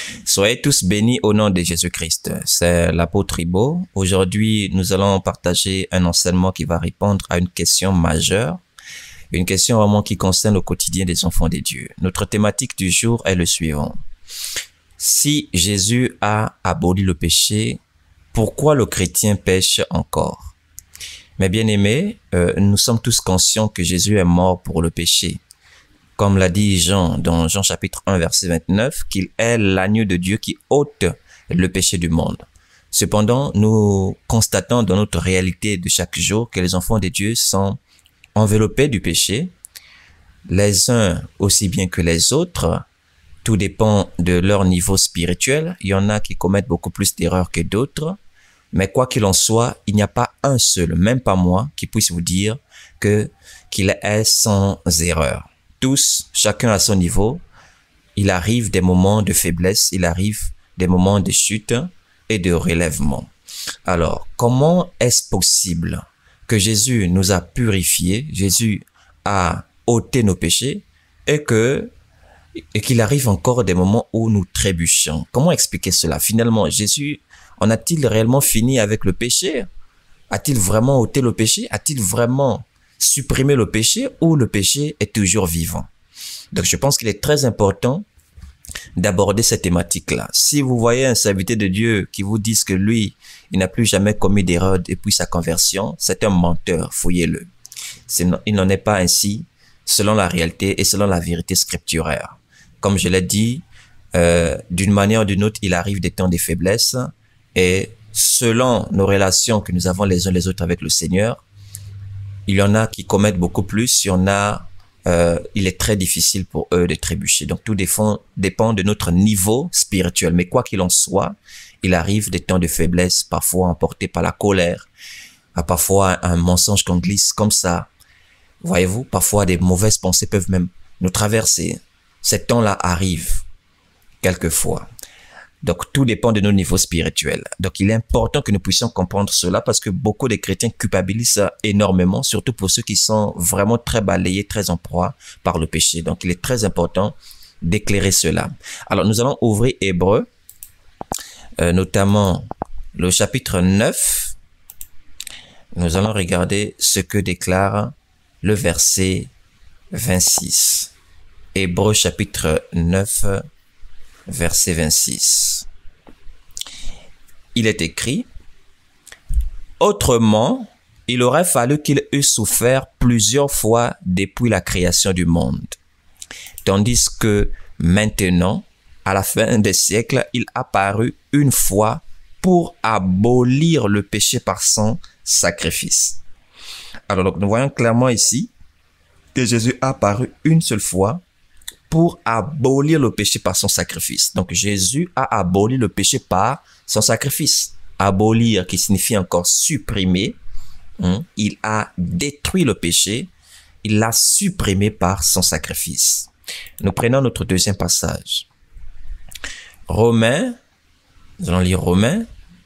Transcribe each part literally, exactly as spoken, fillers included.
Soyez tous bénis au nom de Jésus-Christ. C'est l'apôtre Ribaud. Aujourd'hui, nous allons partager un enseignement qui va répondre à une question majeure, une question vraiment qui concerne le quotidien des enfants de Dieu. Notre thématique du jour est le suivant. Si Jésus a aboli le péché, pourquoi le chrétien pêche encore? Mes bien-aimés, euh, nous sommes tous conscients que Jésus est mort pour le péché. Comme l'a dit Jean dans Jean chapitre un verset vingt-neuf, qu'il est l'agneau de Dieu qui ôte le péché du monde. Cependant, nous constatons dans notre réalité de chaque jour que les enfants de Dieu sont enveloppés du péché, les uns aussi bien que les autres. Tout dépend de leur niveau spirituel. Il y en a qui commettent beaucoup plus d'erreurs que d'autres. Mais quoi qu'il en soit, il n'y a pas un seul, même pas moi, qui puisse vous dire que qu'il est sans erreur. Tous, chacun à son niveau, il arrive des moments de faiblesse, il arrive des moments de chute et de relèvement. Alors, comment est-ce possible que Jésus nous a purifiés, Jésus a ôté nos péchés et que et qu'il arrive encore des moments où nous trébuchons? Comment expliquer cela? Finalement, Jésus en a-t-il réellement fini avec le péché? A-t-il vraiment ôté le péché? A-t-il vraiment supprimé le péché ou le péché est toujours vivant? Donc, je pense qu'il est très important d'aborder cette thématique-là. Si vous voyez un serviteur de Dieu qui vous dit que lui, il n'a plus jamais commis d'erreur depuis sa conversion, c'est un menteur, fouillez-le. Il n'en est pas ainsi selon la réalité et selon la vérité scripturaire. Comme je l'ai dit, euh, d'une manière ou d'une autre, il arrive des temps de faiblesse et selon nos relations que nous avons les uns les autres avec le Seigneur, il y en a qui commettent beaucoup plus, il y en a, euh, il est très difficile pour eux de trébucher. Donc tout dépend, dépend de notre niveau spirituel. Mais quoi qu'il en soit, il arrive des temps de faiblesse, parfois emportés par la colère, parfois un mensonge qu'on glisse comme ça. Voyez-vous, parfois des mauvaises pensées peuvent même nous traverser. Ces temps-là arrivent quelquefois. Donc, tout dépend de nos niveaux spirituels. Donc, il est important que nous puissions comprendre cela parce que beaucoup de chrétiens culpabilisent énormément, surtout pour ceux qui sont vraiment très balayés, très en proie par le péché. Donc, il est très important d'éclairer cela. Alors, nous allons ouvrir Hébreux, euh, notamment le chapitre neuf. Nous allons regarder ce que déclare le verset vingt-six. Hébreux chapitre neuf, verset vingt-six. Il est écrit, « Autrement, il aurait fallu qu'il eût souffert plusieurs fois depuis la création du monde. Tandis que maintenant, à la fin des siècles, il apparut une fois pour abolir le péché par son sacrifice. » Alors, donc, nous voyons clairement ici que Jésus a apparu une seule fois pour abolir le péché par son sacrifice. Donc, Jésus a aboli le péché par son sacrifice. Abolir, qui signifie encore supprimer. Hein? Il a détruit le péché. Il l'a supprimé par son sacrifice. Nous prenons notre deuxième passage. Romains, nous allons lire Romains,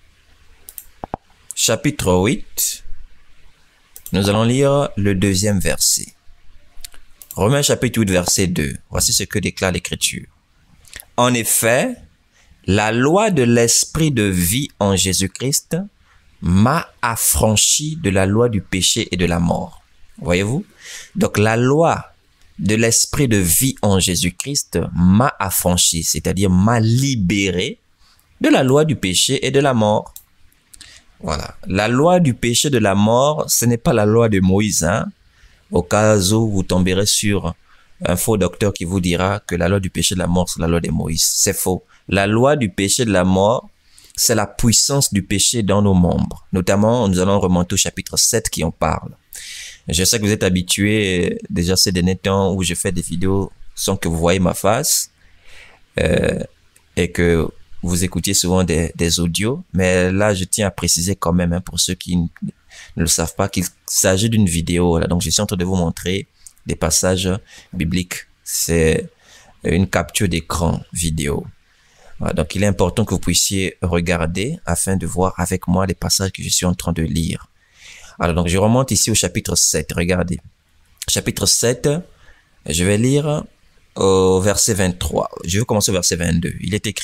chapitre huit. Nous allons lire le deuxième verset. Romains chapitre huit, verset deux. Voici ce que déclare l'Écriture. « En effet, la loi de l'esprit de vie en Jésus-Christ m'a affranchi de la loi du péché et de la mort. » Voyez-vous? Donc, la loi de l'esprit de vie en Jésus-Christ m'a affranchi, c'est-à-dire m'a libéré de la loi du péché et de la mort. Voilà. La loi du péché et de la mort, ce n'est pas la loi de Moïse, hein? Au cas où vous tomberez sur un faux docteur qui vous dira que la loi du péché de la mort, c'est la loi de Moïse. C'est faux. La loi du péché de la mort, c'est la puissance du péché dans nos membres. Notamment, nous allons remonter au chapitre sept qui en parle. Je sais que vous êtes habitués déjà ces derniers temps où je fais des vidéos sans que vous voyez ma face euh, et que vous écoutiez souvent des, des audios. Mais là, je tiens à préciser quand même, hein, pour ceux qui ne le savent pas, qu'il s'agit d'une vidéo. Là. Donc, je suis en train de vous montrer des passages bibliques. C'est une capture d'écran vidéo. Voilà, donc, il est important que vous puissiez regarder afin de voir avec moi les passages que je suis en train de lire. Alors, donc, je remonte ici au chapitre sept. Regardez. Chapitre sept, je vais lire au verset vingt-trois. Je vais commencer au verset vingt-deux. Il est écrit,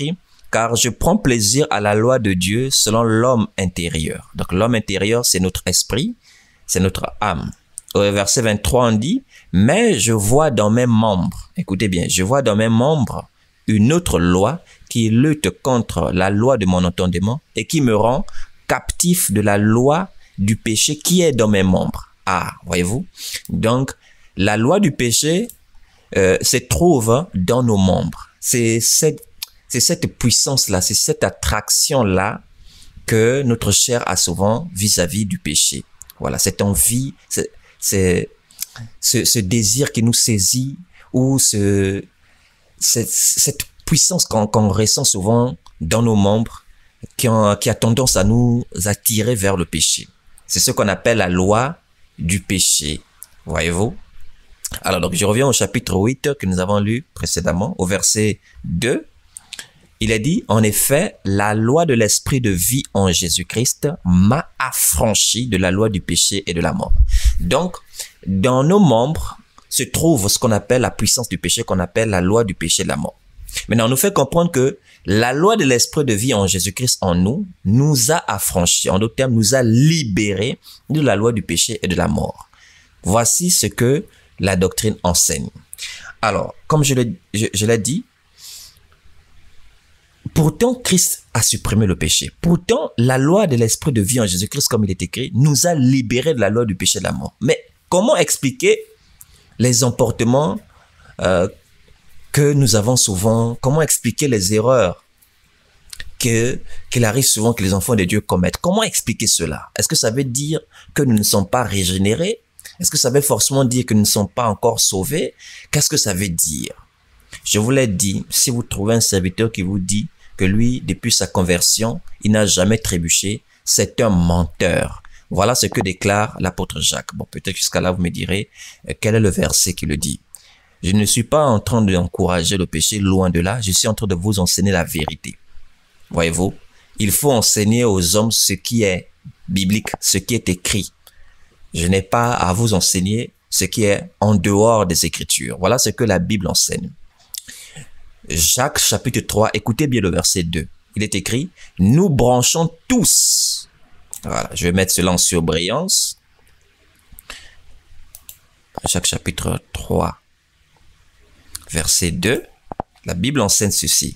car je prends plaisir à la loi de Dieu selon l'homme intérieur. Donc l'homme intérieur, c'est notre esprit, c'est notre âme. Au verset vingt-trois, on dit, mais je vois dans mes membres, écoutez bien, je vois dans mes membres une autre loi qui lutte contre la loi de mon entendement et qui me rend captif de la loi du péché qui est dans mes membres. Ah, voyez-vous? Donc, la loi du péché euh, se trouve dans nos membres. C'est cette, c'est cette puissance-là, c'est cette attraction-là que notre chair a souvent vis-à-vis du péché. Voilà, cette envie, c'est, c'est, ce, ce désir qui nous saisit ou ce, cette, cette puissance qu'on qu'on ressent souvent dans nos membres qui, ont, qui a tendance à nous attirer vers le péché. C'est ce qu'on appelle la loi du péché. Voyez-vous? Alors, donc, je reviens au chapitre huit que nous avons lu précédemment, au verset deux. Il est dit, en effet, la loi de l'esprit de vie en Jésus-Christ m'a affranchi de la loi du péché et de la mort. Donc, dans nos membres se trouve ce qu'on appelle la puissance du péché, qu'on appelle la loi du péché et de la mort. Maintenant, on nous fait comprendre que la loi de l'esprit de vie en Jésus-Christ en nous, nous a affranchis, en d'autres termes, nous a libérés de la loi du péché et de la mort. Voici ce que la doctrine enseigne. Alors, comme je l'ai je, je l'ai dit, pourtant, Christ a supprimé le péché. Pourtant, la loi de l'esprit de vie en Jésus-Christ, comme il est écrit, nous a libérés de la loi du péché et de la mort. Mais comment expliquer les emportements euh, que nous avons souvent? Comment expliquer les erreurs que qu'il arrive souvent que les enfants de Dieu commettent? Comment expliquer cela? Est-ce que ça veut dire que nous ne sommes pas régénérés? Est-ce que ça veut forcément dire que nous ne sommes pas encore sauvés? Qu'est-ce que ça veut dire? Je vous l'ai dit, si vous trouvez un serviteur qui vous dit que lui, depuis sa conversion, il n'a jamais trébuché, c'est un menteur. Voilà ce que déclare l'apôtre Jacques. Bon, peut-être jusqu'à là, vous me direz, euh, quel est le verset qui le dit? Je ne suis pas en train d'encourager le péché, loin de là. Je suis en train de vous enseigner la vérité. Voyez-vous, il faut enseigner aux hommes ce qui est biblique, ce qui est écrit. Je n'ai pas à vous enseigner ce qui est en dehors des Écritures. Voilà ce que la Bible enseigne. Jacques chapitre trois, écoutez bien le verset deux. Il est écrit, nous branchons tous. Voilà, je vais mettre cela en surbrillance. Jacques chapitre trois, verset deux. La Bible enseigne ceci.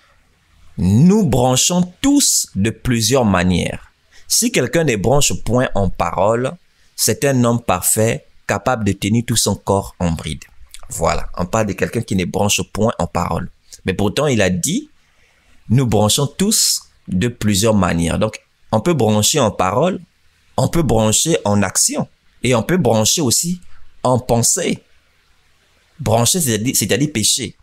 Nous branchons tous de plusieurs manières. Si quelqu'un ne branche point en parole, c'est un homme parfait, capable de tenir tout son corps en bride. Voilà, on parle de quelqu'un qui ne branche point en parole. Mais pourtant, il a dit, nous branchons tous de plusieurs manières. Donc, on peut brancher en parole, on peut brancher en action, et on peut brancher aussi en pensée. Brancher, c'est-à-dire, c'est-à-dire pécher,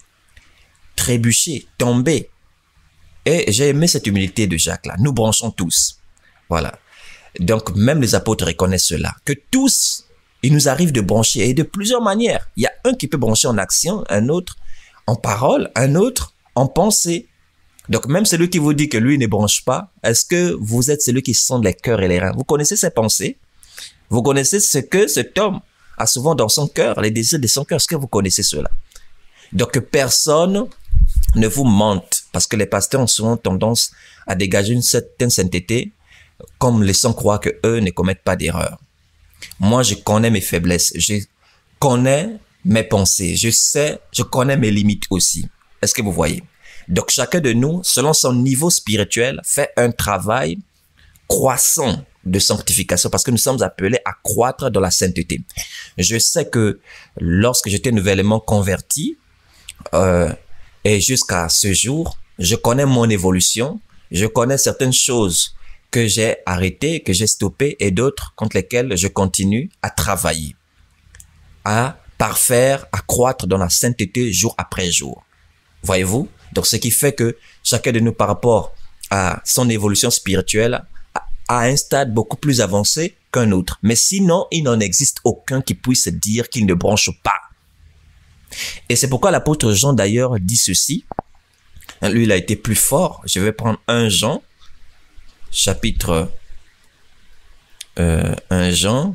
trébucher, tomber. Et j'ai aimé cette humilité de Jacques là. Nous branchons tous. Voilà. Donc, même les apôtres reconnaissent cela. Que tous, il nous arrive de brancher et de plusieurs manières. Il y a un qui peut brancher en action, un autre en parole, un autre en pensée. Donc, même celui qui vous dit que lui ne branche pas, est-ce que vous êtes celui qui sonde les cœurs et les reins? Vous connaissez ses pensées? Vous connaissez ce que cet homme a souvent dans son cœur, les désirs de son cœur? Est-ce que vous connaissez cela? Donc, que personne ne vous mente, parce que les pasteurs ont souvent tendance à dégager une certaine sainteté, comme laissant croire que eux ne commettent pas d'erreur. Moi, je connais mes faiblesses, je connais mes pensées, je sais, je connais mes limites aussi. Est-ce que vous voyez? Donc, chacun de nous, selon son niveau spirituel, fait un travail croissant de sanctification parce que nous sommes appelés à croître dans la sainteté. Je sais que lorsque j'étais nouvellement converti, euh, et jusqu'à ce jour, je connais mon évolution, je connais certaines choses que j'ai arrêtées, que j'ai stoppées et d'autres contre lesquelles je continue à travailler, à parfaire, à croître dans la sainteté jour après jour. Voyez-vous? Donc, ce qui fait que chacun de nous, par rapport à son évolution spirituelle, a un stade beaucoup plus avancé qu'un autre. Mais sinon, il n'en existe aucun qui puisse dire qu'il ne branche pas. Et c'est pourquoi l'apôtre Jean, d'ailleurs, dit ceci. Lui, il a été plus fort. Je vais prendre un Jean, chapitre euh, un Jean,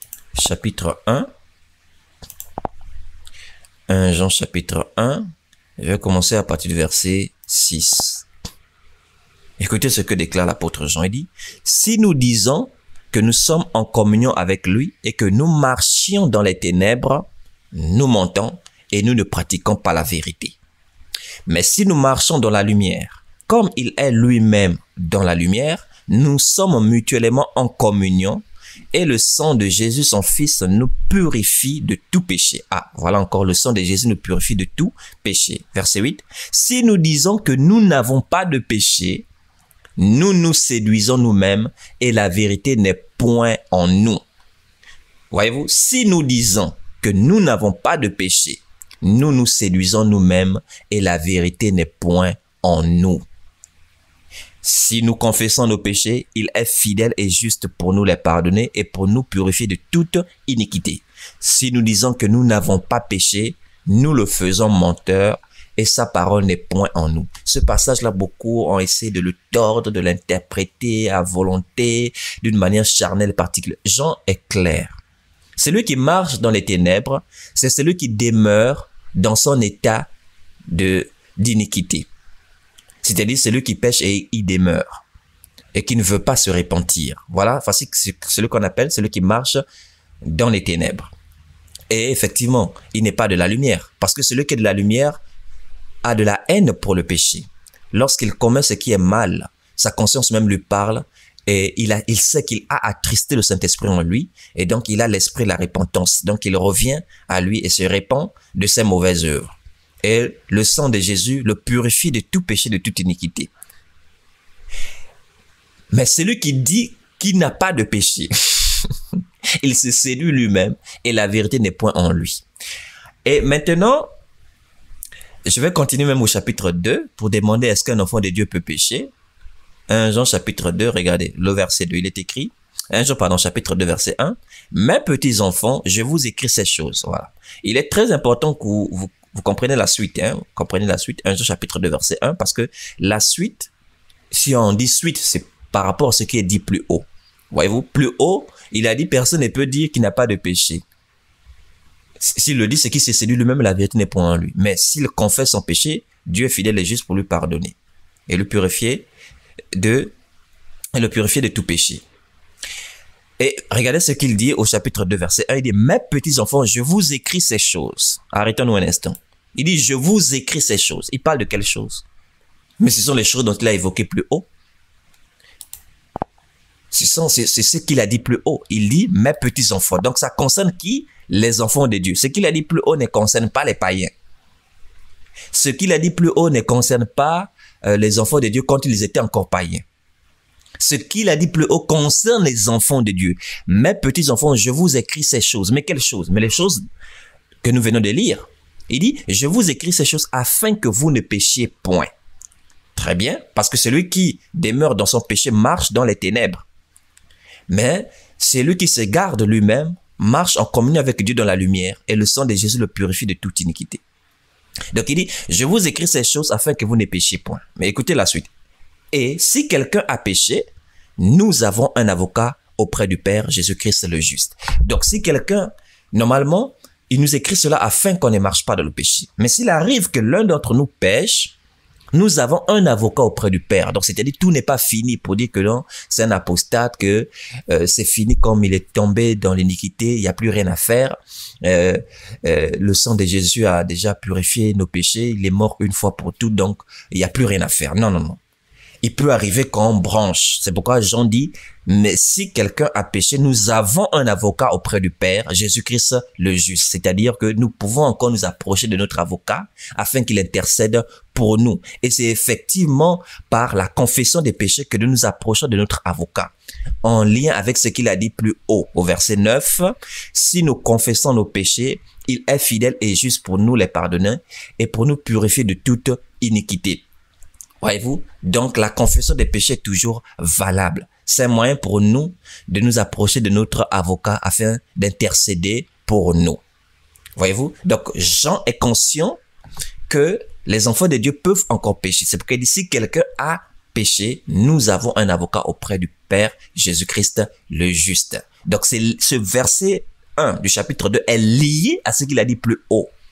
chapitre un. un Jean, chapitre un, Je vais commencer à partir du verset six. Écoutez ce que déclare l'apôtre Jean. Il dit, « Si nous disons que nous sommes en communion avec lui et que nous marchions dans les ténèbres, nous mentons et nous ne pratiquons pas la vérité. Mais si nous marchons dans la lumière, comme il est lui-même dans la lumière, nous sommes mutuellement en communion et le sang de Jésus, son Fils, nous purifie de tout péché. » Ah, voilà encore, le sang de Jésus nous purifie de tout péché. Verset huit. « Si nous disons que nous n'avons pas de péché, nous nous séduisons nous-mêmes et la vérité n'est point en nous. » Voyez-vous, si nous disons que nous n'avons pas de péché, nous nous séduisons nous-mêmes et la vérité n'est point en nous. Si nous confessons nos péchés, il est fidèle et juste pour nous les pardonner et pour nous purifier de toute iniquité. Si nous disons que nous n'avons pas péché, nous le faisons menteur et sa parole n'est point en nous. Ce passage-là, beaucoup ont essayé de le tordre, de l'interpréter à volonté, d'une manière charnelle particulière. Jean est clair. Celui qui marche dans les ténèbres, c'est celui qui demeure dans son état de d'iniquité. C'est-à-dire celui qui pêche et y demeure et qui ne veut pas se repentir. Voilà, voici celui qu'on appelle celui qui marche dans les ténèbres. Et effectivement, il n'est pas de la lumière parce que celui qui est de la lumière a de la haine pour le péché. Lorsqu'il commet ce qui est mal, sa conscience même lui parle et il, a, il sait qu'il a attristé le Saint-Esprit en lui et donc il a l'esprit de la repentance. Donc il revient à lui et se répand de ses mauvaises œuvres. Et le sang de Jésus le purifie de tout péché, de toute iniquité. Mais celui qui dit qu'il n'a pas de péché, il se séduit lui-même et la vérité n'est point en lui. Et maintenant, je vais continuer même au chapitre deux pour demander est-ce qu'un enfant de Dieu peut pécher. un Jean chapitre deux, regardez, le verset deux, il est écrit. un Jean, pardon, chapitre deux, verset un. « Mes petits enfants, je vous écris ces choses. » Voilà. Il est très important que vous, vous Vous comprenez la suite, hein? Vous comprenez la suite, un Jean chapitre deux, verset un, parce que la suite, si on dit suite, c'est par rapport à ce qui est dit plus haut. Voyez-vous, plus haut, il a dit personne ne peut dire qu'il n'a pas de péché. S'il le dit, c'est qu'il s'est séduit lui-même, la vérité n'est point en lui. Mais s'il confesse son péché, Dieu est fidèle et juste pour lui pardonner et le purifier de, et le purifier de tout péché. Et regardez ce qu'il dit au chapitre deux, verset un. Il dit, « Mes petits enfants, je vous écris ces choses. » Arrêtons-nous un instant. Il dit, « Je vous écris ces choses. » Il parle de quelles choses? Mais ce sont les choses dont il a évoqué plus haut. C'est ce qu'il a dit plus haut. Il dit, « Mes petits enfants. » Donc ça concerne qui? Les enfants de Dieu. Ce qu'il a dit plus haut ne concerne pas les païens. Ce qu'il a dit plus haut ne concerne pas euh, les enfants de Dieu quand ils étaient encore païens. Ce qu'il a dit plus haut concerne les enfants de Dieu. « Mes petits enfants, je vous écris ces choses. » Mais quelles choses? Mais les choses que nous venons de lire. Il dit, « Je vous écris ces choses afin que vous ne péchiez point. » Très bien, parce que celui qui demeure dans son péché marche dans les ténèbres. Mais celui qui se garde lui-même marche en communion avec Dieu dans la lumière et le sang de Jésus le purifie de toute iniquité. Donc il dit, « Je vous écris ces choses afin que vous ne péchiez point. » Mais écoutez la suite. « Et si quelqu'un a péché, nous avons un avocat auprès du Père, Jésus-Christ le juste. » Donc si quelqu'un, normalement, il nous écrit cela afin qu'on ne marche pas dans le péché. Mais s'il arrive que l'un d'entre nous pêche, nous avons un avocat auprès du Père. Donc c'est-à-dire tout n'est pas fini pour dire que non, c'est un apostate, que euh, c'est fini comme il est tombé dans l'iniquité, il n'y a plus rien à faire. Euh, euh, le sang de Jésus a déjà purifié nos péchés, il est mort une fois pour toutes, donc il n'y a plus rien à faire. Non, non, non. Il peut arriver qu'on branche. C'est pourquoi Jean dit, mais si quelqu'un a péché, nous avons un avocat auprès du Père, Jésus-Christ le juste. C'est-à-dire que nous pouvons encore nous approcher de notre avocat afin qu'il intercède pour nous. Et c'est effectivement par la confession des péchés que nous nous approchons de notre avocat. En lien avec ce qu'il a dit plus haut, au verset neuf, si nous confessons nos péchés, il est fidèle et juste pour nous les pardonner et pour nous purifier de toute iniquité. Voyez-vous? Donc, la confession des péchés est toujours valable. C'est un moyen pour nous de nous approcher de notre avocat afin d'intercéder pour nous. Voyez-vous? Donc, Jean est conscient que les enfants de Dieu peuvent encore pécher. C'est pourquoi il dit, si quelqu'un a péché, nous avons un avocat auprès du Père, Jésus-Christ le juste. Donc, c'est ce verset un du chapitre deux est lié à ce qu'il a dit plus haut.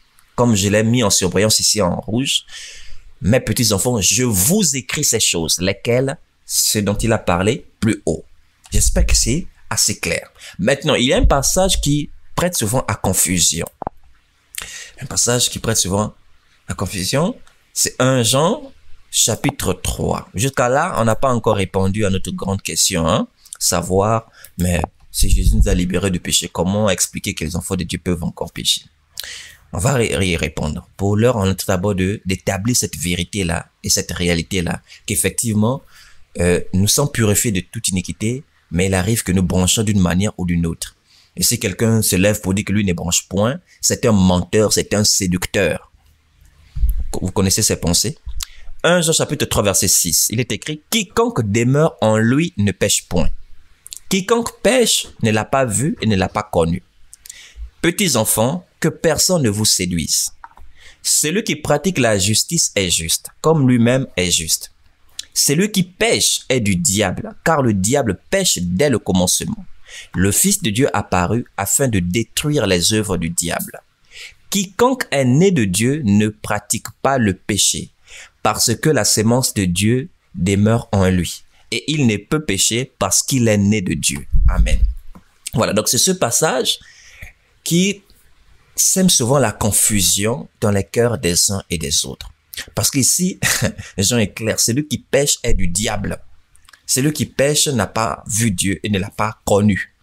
comme je l'ai mis en surbrillance ici en rouge, mes petits enfants, je vous écris ces choses, lesquelles, ce dont il a parlé plus haut. J'espère que c'est assez clair. Maintenant, il y a un passage qui prête souvent à confusion. Un passage qui prête souvent à confusion, c'est premier Jean, chapitre trois. Jusqu'à là, on n'a pas encore répondu à notre grande question, hein? Savoir, mais si Jésus nous a libérés du péché, comment expliquer que les enfants de Dieu peuvent encore pécher? On va y répondre. Pour l'heure, on est d'abord d'établir cette vérité-là et cette réalité-là, qu'effectivement, euh, nous sommes purifiés de toute iniquité, mais il arrive que nous branchons d'une manière ou d'une autre. Et si quelqu'un se lève pour dire que lui ne branche point, c'est un menteur, c'est un séducteur. Vous connaissez ses pensées? premier Jean chapitre trois verset six, il est écrit « Quiconque demeure en lui ne pêche point. Quiconque pêche ne l'a pas vu et ne l'a pas connu. Petits enfants, que personne ne vous séduise. Celui qui pratique la justice est juste, comme lui-même est juste. Celui qui pêche est du diable, car le diable pêche dès le commencement. Le Fils de Dieu apparut afin de détruire les œuvres du diable. Quiconque est né de Dieu ne pratique pas le péché, parce que la sémence de Dieu demeure en lui. Et il ne peut pécher parce qu'il est né de Dieu. Amen. Voilà, donc c'est ce passage qui sème souvent la confusion dans les cœurs des uns et des autres. Parce qu'ici, Jean est clair, celui qui pêche est du diable. Celui qui pêche n'a pas vu Dieu et ne l'a pas connu.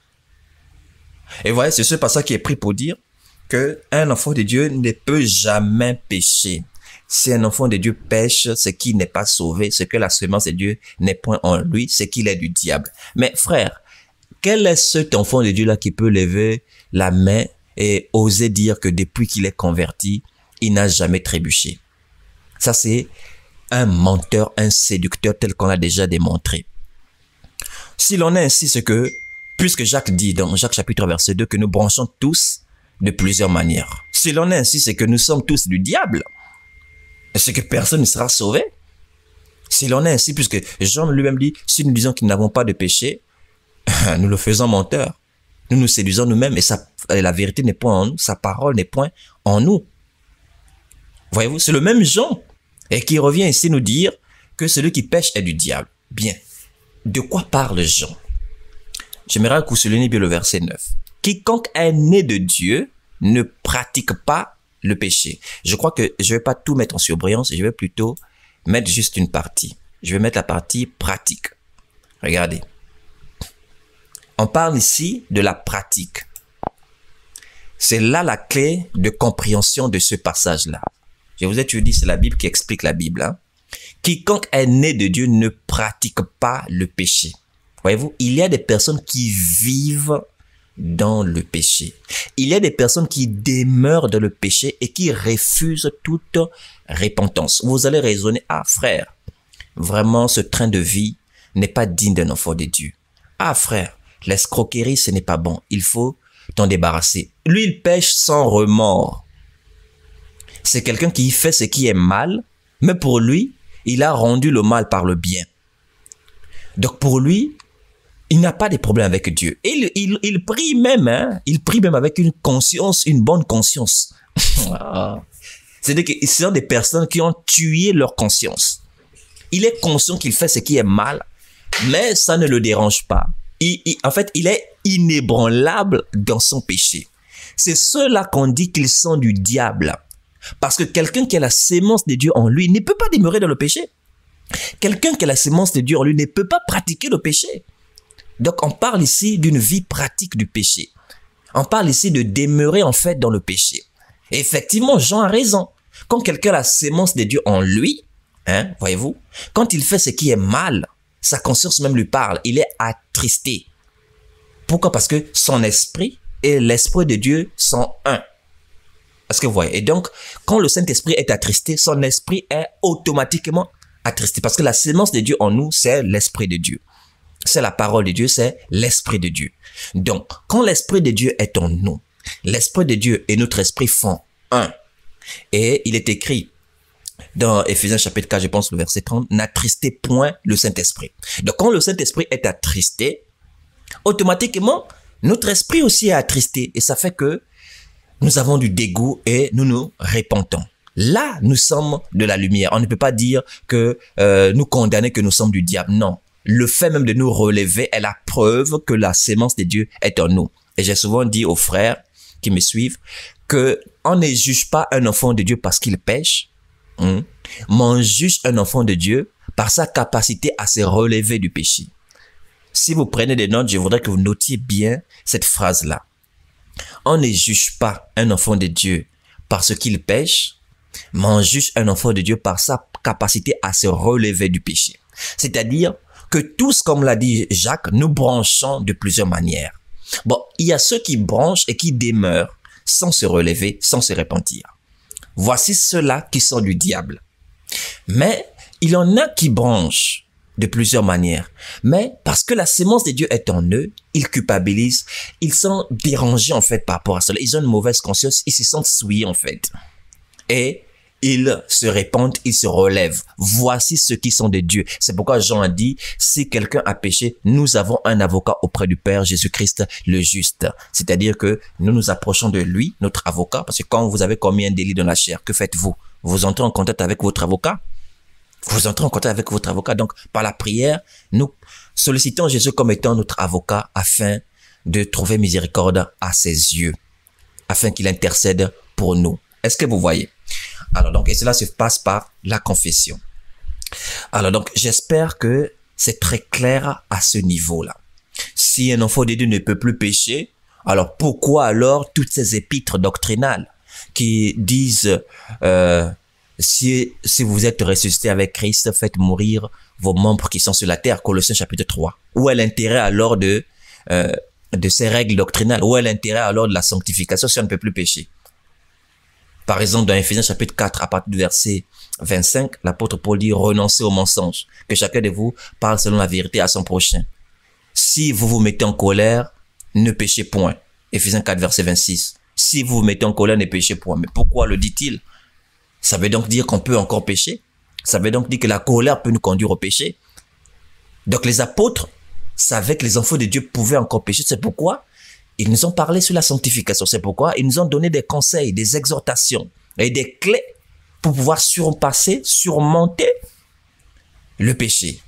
Et voilà, c'est ce passage qui est pris pour dire qu'un enfant de Dieu ne peut jamais pécher. Si un enfant de Dieu pêche, c'est qu'il n'est pas sauvé, c'est que la semence de Dieu n'est point en lui, c'est qu'il est du diable. Mais frère, quel est cet enfant de Dieu-là qui peut lever la main et oser dire que depuis qu'il est converti, il n'a jamais trébuché? Ça, c'est un menteur, un séducteur tel qu'on l'a déjà démontré. Si l'on est ainsi, c'est que, puisque Jacques dit dans Jacques chapitre verset deux que nous branchons tous de plusieurs manières. Si l'on est ainsi, c'est que nous sommes tous du diable. C'est que personne ne sera sauvé. Si l'on est ainsi, puisque Jean lui-même dit, si nous disons que nous n'avons pas de péché, nous le faisons menteur. Nous nous séduisons nous-mêmes et, ça, et la vérité n'est point en nous, sa parole n'est point en nous. Voyez-vous, c'est le même Jean et qui revient ici nous dire que celui qui pêche est du diable. Bien. De quoi parle Jean? J'aimerais que vous souligniez bien le verset neuf. Quiconque est né de Dieu ne pratique pas le péché. Je crois que je vais pas tout mettre en surbrillance, je vais plutôt mettre juste une partie. Je vais mettre la partie pratique. Regardez. On parle ici de la pratique. C'est là la clé de compréhension de ce passage-là. Je vous ai toujours dit, c'est la Bible qui explique la Bible. Hein? Quiconque est né de Dieu ne pratique pas le péché. Voyez-vous, il y a des personnes qui vivent dans le péché. Il y a des personnes qui demeurent dans le péché et qui refusent toute repentance. Vous allez raisonner, ah frère, vraiment ce train de vie n'est pas digne d'un enfant de Dieu. Ah frère, l'escroquerie ce n'est pas bon, il faut t'en débarrasser. Lui il pêche sans remords. C'est quelqu'un qui fait ce qui est mal, mais pour lui, il a rendu le mal par le bien. Donc pour lui, il n'a pas de problème avec Dieu. Et il, il, il prie même, hein, il prie même avec une conscience, une bonne conscience. C'est-à-dire que ce sont des personnes qui ont tué leur conscience. Il est conscient qu'il fait ce qui est mal, mais ça ne le dérange pas. Il, il, en fait, il est inébranlable dans son péché. C'est ceux-là qu'on dit qu'ils sont du diable. Parce que quelqu'un qui a la sémence de Dieu en lui ne peut pas demeurer dans le péché. Quelqu'un qui a la sémence de Dieu en lui ne peut pas pratiquer le péché. Donc, on parle ici d'une vie pratique du péché. On parle ici de demeurer en fait dans le péché. Et effectivement, Jean a raison. Quand quelqu'un a la sémence de Dieu en lui, hein, voyez-vous, quand il fait ce qui est mal, sa conscience même lui parle. Il est attristé. Pourquoi? Parce que son esprit et l'esprit de Dieu sont un. Est-ce que vous voyez? Et donc, quand le Saint-Esprit est attristé, son esprit est automatiquement attristé. Parce que la sémence de Dieu en nous, c'est l'esprit de Dieu. C'est la parole de Dieu, c'est l'esprit de Dieu. Donc, quand l'esprit de Dieu est en nous, l'esprit de Dieu et notre esprit font un. Et il est écrit dans Éphésiens chapitre quatre, je pense le verset trente, n'attristez point le Saint-Esprit. Donc, quand le Saint-Esprit est attristé, automatiquement, notre esprit aussi est attristé. Et ça fait que nous avons du dégoût et nous nous répentons. Là, nous sommes de la lumière. On ne peut pas dire que euh, nous condamner que nous sommes du diable. Non. Le fait même de nous relever est la preuve que la sémence de Dieu est en nous. Et j'ai souvent dit aux frères qui me suivent que on ne juge pas un enfant de Dieu parce qu'il pêche, hein, mais on juge un enfant de Dieu par sa capacité à se relever du péché. Si vous prenez des notes, je voudrais que vous notiez bien cette phrase-là. On ne juge pas un enfant de Dieu parce qu'il pêche, mais on juge un enfant de Dieu par sa capacité à se relever du péché. C'est-à-dire que tous, comme l'a dit Jacques, nous branchons de plusieurs manières. Bon, il y a ceux qui branchent et qui demeurent sans se relever, sans se repentir. Voici ceux-là qui sont du diable. Mais il y en a qui branchent de plusieurs manières. Mais parce que la sémence de Dieu est en eux, ils culpabilisent, ils sont dérangés en fait par rapport à cela. Ils ont une mauvaise conscience, ils se sentent souillés en fait. Et ils se répandent, ils se relèvent. Voici ceux qui sont de Dieu. C'est pourquoi Jean a dit, si quelqu'un a péché, nous avons un avocat auprès du Père, Jésus-Christ le juste. C'est-à-dire que nous nous approchons de lui, notre avocat, parce que quand vous avez commis un délit dans la chair, que faites-vous? Vous entrez en contact avec votre avocat? Vous entrez en contact avec votre avocat. Donc, par la prière, nous sollicitons Jésus comme étant notre avocat afin de trouver miséricorde à ses yeux, afin qu'il intercède pour nous. Est-ce que vous voyez? Alors donc, et cela se passe par la confession. Alors donc, j'espère que c'est très clair à ce niveau-là. Si un enfant de Dieu ne peut plus pécher, alors pourquoi alors toutes ces épîtres doctrinales qui disent euh, si, si vous êtes ressuscité avec Christ, faites mourir vos membres qui sont sur la terre, Colossiens chapitre trois. Où est l'intérêt alors de, euh, de ces règles doctrinales? Où est l'intérêt alors de la sanctification si on ne peut plus pécher? Par exemple, dans Éphésiens chapitre quatre, à partir du verset vingt-cinq, l'apôtre Paul dit « Renoncez au mensonge, que chacun de vous parle selon la vérité à son prochain. Si vous vous mettez en colère, ne péchez point. » Éphésiens quatre, verset vingt-six. Si vous vous mettez en colère, ne péchez point. Mais pourquoi le dit-il? Ça veut donc dire qu'on peut encore pécher. Ça veut donc dire que la colère peut nous conduire au péché. Donc les apôtres savaient que les enfants de Dieu pouvaient encore pécher. C'est pourquoi ils nous ont parlé sur la sanctification. C'est pourquoi ils nous ont donné des conseils, des exhortations et des clés pour pouvoir surpasser, surmonter le péché.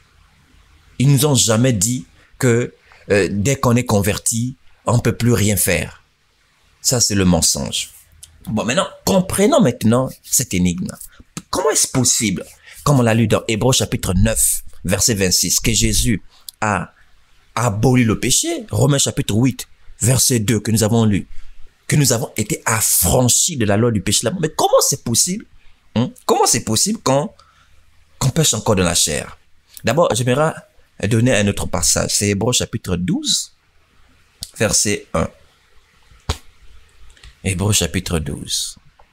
Ils nous ont jamais dit que euh, dès qu'on est converti, on ne peut plus rien faire. Ça, c'est le mensonge. Bon, maintenant, comprenons maintenant cette énigme. Comment est-ce possible, comme on l'a lu dans Hébreux chapitre neuf, verset vingt-six, que Jésus a aboli le péché? Romains chapitre huit, verset deux, que nous avons lu, que nous avons été affranchis de la loi du péché. Mais comment c'est possible? Hein? Comment c'est possible qu'on qu'on pêche encore dans la chair? D'abord, j'aimerais donner un autre passage. C'est Hébreux chapitre douze, verset un. Hébreux chapitre douze.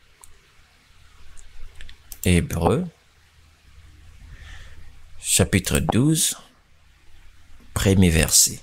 Hébreux chapitre douze, premier verset.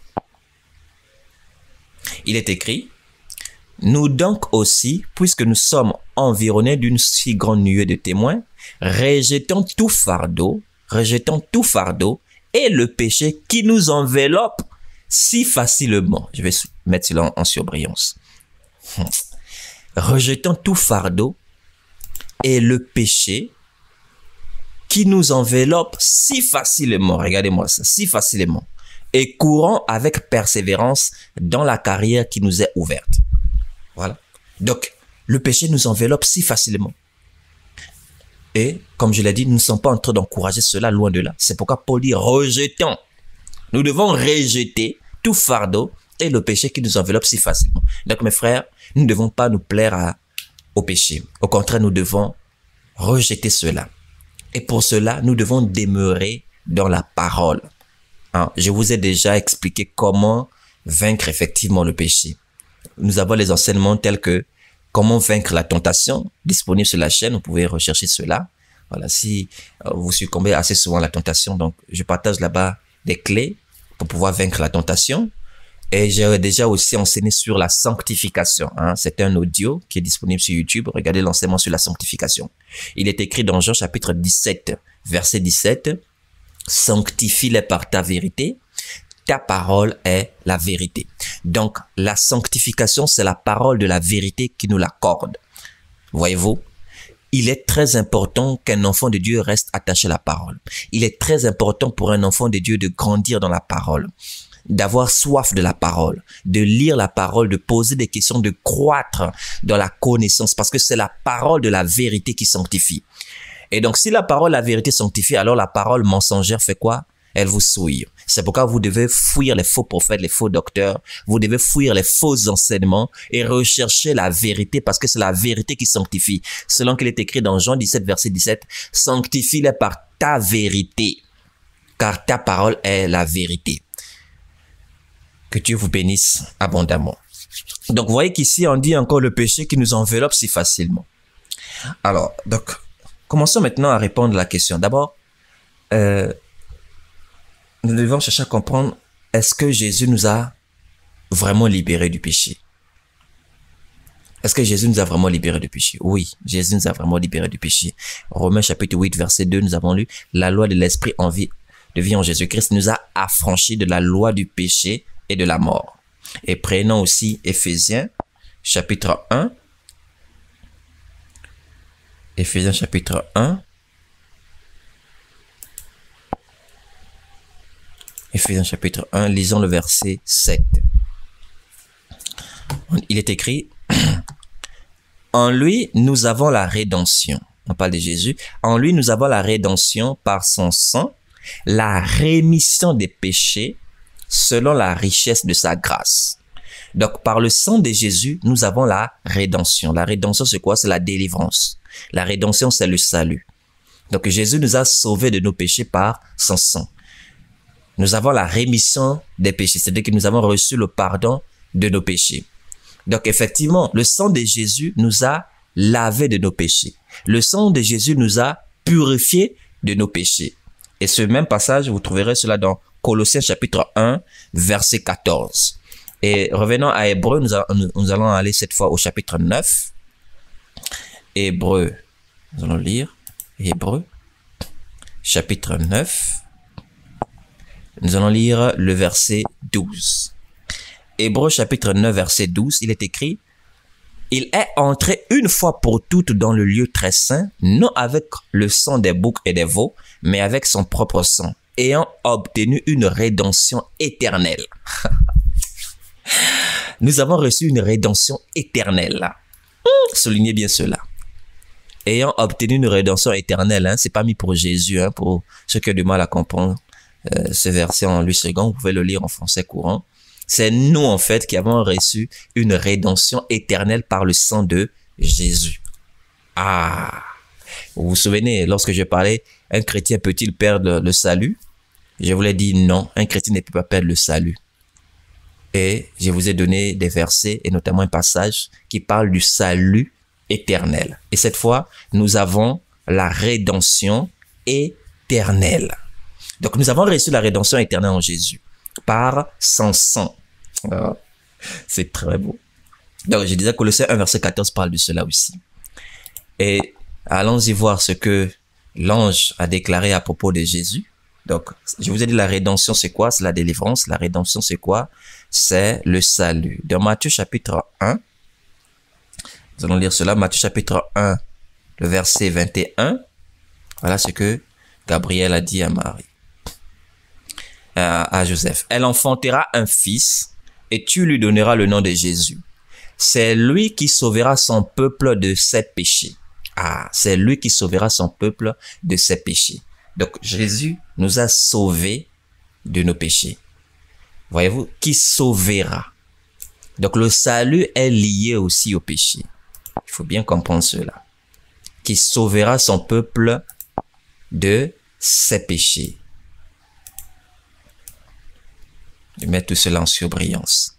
Il est écrit, « Nous donc aussi, puisque nous sommes environnés d'une si grande nuée de témoins, rejetons tout fardeau, rejetons tout fardeau et le péché qui nous enveloppe si facilement. » Je vais mettre cela en, en surbrillance. Rejetons tout fardeau et le péché qui nous enveloppe si facilement. Regardez-moi ça, si facilement. Et courons avec persévérance dans la carrière qui nous est ouverte. Voilà. Donc, le péché nous enveloppe si facilement. Et, comme je l'ai dit, nous ne sommes pas en train d'encourager cela, loin de là. C'est pourquoi Paul dit, rejetons. Nous devons rejeter tout fardeau et le péché qui nous enveloppe si facilement. Donc, mes frères, nous ne devons pas nous plaire à, au péché. Au contraire, nous devons rejeter cela. Et pour cela, nous devons demeurer dans la parole. Hein, je vous ai déjà expliqué comment vaincre effectivement le péché. Nous avons les enseignements tels que comment vaincre la tentation, disponibles sur la chaîne, vous pouvez rechercher cela. Voilà, si vous succombez assez souvent à la tentation, donc je partage là-bas des clés pour pouvoir vaincre la tentation. Et j'ai déjà aussi enseigné sur la sanctification. Hein. C'est un audio qui est disponible sur YouTube. Regardez l'enseignement sur la sanctification. Il est écrit dans Jean chapitre dix-sept, verset dix-sept. « Sanctifie-les par ta vérité. ta parole est la vérité. Donc, la sanctification, c'est la parole de la vérité qui nous l'accorde. Voyez-vous? Il est très important qu'un enfant de Dieu reste attaché à la parole. Il est très important pour un enfant de Dieu de grandir dans la parole, d'avoir soif de la parole, de lire la parole, de poser des questions, de croître dans la connaissance, parce que c'est la parole de la vérité qui sanctifie. Et donc, si la parole de la vérité sanctifie, alors la parole mensongère fait quoi? Elle vous souille. C'est pourquoi vous devez fuir les faux prophètes, les faux docteurs. Vous devez fuir les faux enseignements et rechercher la vérité parce que c'est la vérité qui sanctifie. Selon qu'il est écrit dans Jean dix-sept, verset dix-sept, « Sanctifie-les par ta vérité, car ta parole est la vérité. » Que Dieu vous bénisse abondamment. Donc, vous voyez qu'ici, on dit encore le péché qui nous enveloppe si facilement. Alors, donc, commençons maintenant à répondre à la question. D'abord, euh, nous devons chercher à comprendre, est-ce que Jésus nous a vraiment libérés du péché? Est-ce que Jésus nous a vraiment libérés du péché? Oui, Jésus nous a vraiment libérés du péché. Romains chapitre huit, verset deux, nous avons lu, la loi de l'esprit en vie, de vie en Jésus-Christ nous a affranchis de la loi du péché et de la mort. Et prenons aussi Éphésiens chapitre un. Éphésiens chapitre un. Éphésiens chapitre un, lisons le verset sept. Il est écrit, « En lui, nous avons la rédemption. » On parle de Jésus. « En lui, nous avons la rédemption par son sang, la rémission des péchés, selon la richesse de sa grâce. » Donc, par le sang de Jésus, nous avons la rédemption. La rédemption, c'est quoi? C'est la délivrance. La rédemption, c'est le salut. Donc, Jésus nous a sauvés de nos péchés par son sang. Nous avons la rémission des péchés, c'est-à-dire que nous avons reçu le pardon de nos péchés. Donc, effectivement, le sang de Jésus nous a lavé de nos péchés. Le sang de Jésus nous a purifié de nos péchés. Et ce même passage, vous trouverez cela dans Colossiens chapitre un, verset quatorze. Et revenons à Hébreu, nous, a, nous allons aller cette fois au chapitre neuf. Hébreu, nous allons lire Hébreu, chapitre neuf. Nous allons lire le verset douze. Hébreux chapitre neuf, verset douze, il est écrit, « Il est entré une fois pour toutes dans le lieu très saint, non avec le sang des boucs et des veaux, mais avec son propre sang, ayant obtenu une rédemption éternelle. » Nous avons reçu une rédemption éternelle. Soulignez bien cela. Ayant obtenu une rédemption éternelle, hein, c'est pas mis pour Jésus, hein, pour ceux qui ont du mal à comprendre. Euh, ce verset en lui second, vous pouvez le lire en français courant. C'est nous, en fait, qui avons reçu une rédemption éternelle par le sang de Jésus. Ah! Vous vous souvenez, lorsque je parlais, un chrétien peut-il perdre le salut? Je vous l'ai dit non, un chrétien ne peut pas perdre le salut. Et je vous ai donné des versets, et notamment un passage qui parle du salut éternel. Et cette fois, nous avons la rédemption éternelle. Donc, nous avons reçu la rédemption éternelle en Jésus par son sang. Oh, c'est très beau. Donc, je disais que Colossiens un, verset quatorze parle de cela aussi. Et allons-y voir ce que l'ange a déclaré à propos de Jésus. Donc, je vous ai dit la rédemption, c'est quoi? C'est la délivrance. La rédemption, c'est quoi? C'est le salut. Dans Matthieu chapitre un, nous allons lire cela. Matthieu chapitre un, le verset vingt et un. Voilà ce que Gabriel a dit à Marie. À Joseph. Elle enfantera un fils et tu lui donneras le nom de Jésus. C'est lui qui sauvera son peuple de ses péchés. Ah, c'est lui qui sauvera son peuple de ses péchés. Donc, Jésus nous a sauvés de nos péchés. Voyez-vous, qui sauvera. Donc, le salut est lié aussi au péché. Il faut bien comprendre cela. Qui sauvera son peuple de ses péchés. Je mets tout cela en surbrillance.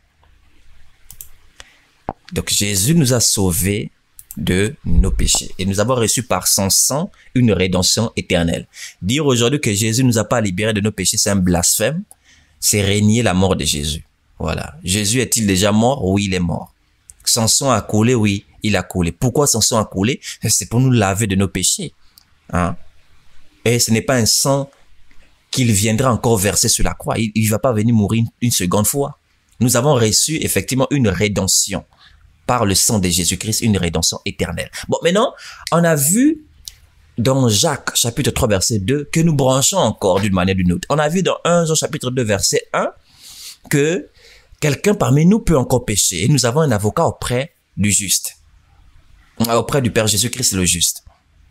Donc, Jésus nous a sauvés de nos péchés. Et nous avons reçu par son sang une rédemption éternelle. Dire aujourd'hui que Jésus ne nous a pas libérés de nos péchés, c'est un blasphème. C'est régner la mort de Jésus. Voilà. Jésus est-il déjà mort? Oui, il est mort. Son sang a coulé? Oui, il a coulé. Pourquoi son sang a coulé? C'est pour nous laver de nos péchés. Hein? Et ce n'est pas un sang qu'il viendra encore verser sur la croix. Il ne va pas venir mourir une, une seconde fois. Nous avons reçu effectivement une rédemption par le sang de Jésus-Christ, une rédemption éternelle. Bon, maintenant, on a vu dans Jacques, chapitre trois, verset deux, que nous branchons encore d'une manière ou d'une autre. On a vu dans un Jean, chapitre deux, verset un, que quelqu'un parmi nous peut encore pécher. Et nous avons un avocat auprès du juste. Auprès du Père Jésus-Christ, le juste.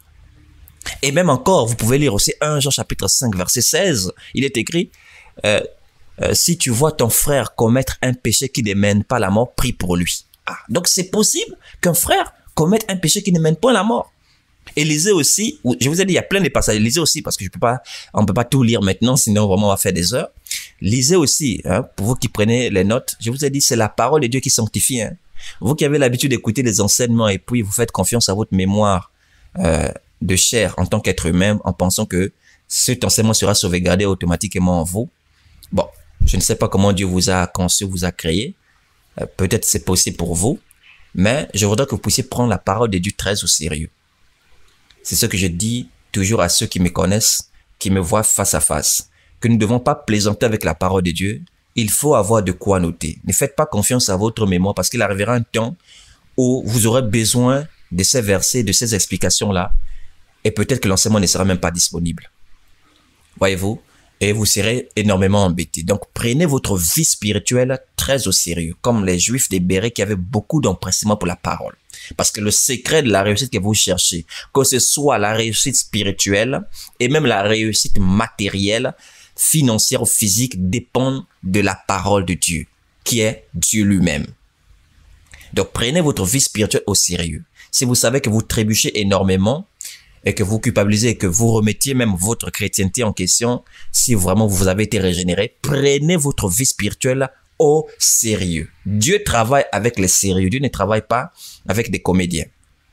Et même encore, vous pouvez lire aussi un Jean, chapitre cinq, verset seize. Il est écrit, euh, euh, si tu vois ton frère commettre un péché qui ne mène pas à la mort, prie pour lui. Ah, donc c'est possible qu'un frère commette un péché qui ne mène pas à la mort. Et lisez aussi, je vous ai dit, il y a plein de passages, lisez aussi, parce que je peux pas, on peut pas tout lire maintenant, sinon vraiment on va faire des heures. Lisez aussi, hein, pour vous qui prenez les notes, je vous ai dit, c'est la parole de Dieu qui sanctifie. Hein. Vous qui avez l'habitude d'écouter les enseignements et puis vous faites confiance à votre mémoire euh, de chair en tant qu'être humain, en pensant que cet enseignement sera sauvegardé automatiquement en vous. Bon, je ne sais pas comment Dieu vous a conçu, vous a créé. Euh, peut-être c'est possible pour vous, mais je voudrais que vous puissiez prendre la parole de Dieu très au sérieux. C'est ce que je dis toujours à ceux qui me connaissent, qui me voient face à face, que nous ne devons pas plaisanter avec la parole de Dieu. Il faut avoir de quoi noter. Ne faites pas confiance à votre mémoire parce qu'il arrivera un temps où vous aurez besoin de ces versets, de ces explications-là, et peut-être que l'enseignement ne sera même pas disponible. Voyez-vous? Et vous serez énormément embêtés. Donc, prenez votre vie spirituelle très au sérieux, comme les Juifs des Bérets qui avaient beaucoup d'empressement pour la parole. Parce que le secret de la réussite que vous cherchez, que ce soit la réussite spirituelle et même la réussite matérielle, financière ou physique, dépend de la parole de Dieu, qui est Dieu lui-même. Donc, prenez votre vie spirituelle au sérieux. Si vous savez que vous trébuchez énormément et que vous culpabilisez et que vous remettiez même votre chrétienté en question, si vraiment vous avez été régénéré, prenez votre vie spirituelle au sérieux. Dieu travaille avec les sérieux. Dieu ne travaille pas avec des comédiens.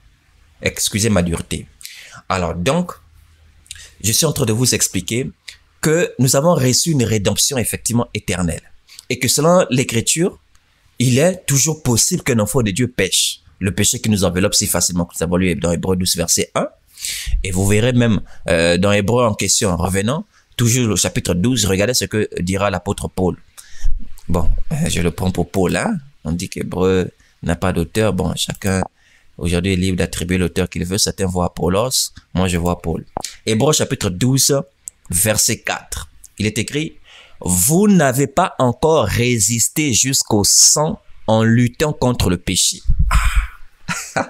Excusez ma dureté. Alors donc, je suis en train de vous expliquer que nous avons reçu une rédemption effectivement éternelle. Et que selon l'Écriture, il est toujours possible qu'un enfant de Dieu pêche. Le péché qui nous enveloppe si facilement, que nous avons lu dans Hébreux douze, verset un. Et vous verrez même euh, dans Hébreux en question, en revenant, toujours au chapitre douze, regardez ce que dira l'apôtre Paul. Bon, je le prends pour Paul, hein. On dit qu'Hébreu n'a pas d'auteur. Bon, chacun, aujourd'hui, est libre d'attribuer l'auteur qu'il veut. Certains voient Apollos, moi je vois Paul. Hébreu chapitre douze, verset quatre. Il est écrit, « Vous n'avez pas encore résisté jusqu'au sang en luttant contre le péché. Ah. »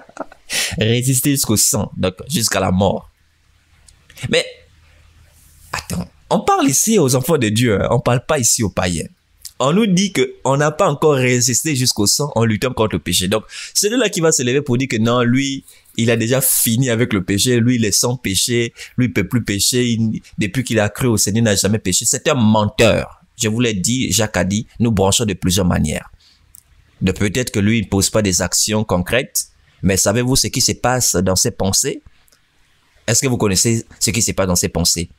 Résister jusqu'au sang, donc jusqu'à la mort. Mais, attends, on parle ici aux enfants de Dieu, hein. On ne parle pas ici aux païens. On nous dit qu'on n'a pas encore résisté jusqu'au sang en luttant contre le péché. Donc, celui-là qui va se lever pour dire que non, lui, il a déjà fini avec le péché. Lui, il est sans péché. Lui, il ne peut plus pécher. Il, depuis qu'il a cru au Seigneur, il n'a jamais péché. C'est un menteur. Je vous l'ai dit, Jacques a dit, nous branchons de plusieurs manières. De peut-être que lui, il ne pose pas des actions concrètes. Mais savez-vous ce qui se passe dans ses pensées? Est-ce que vous connaissez ce qui se passe dans ses pensées?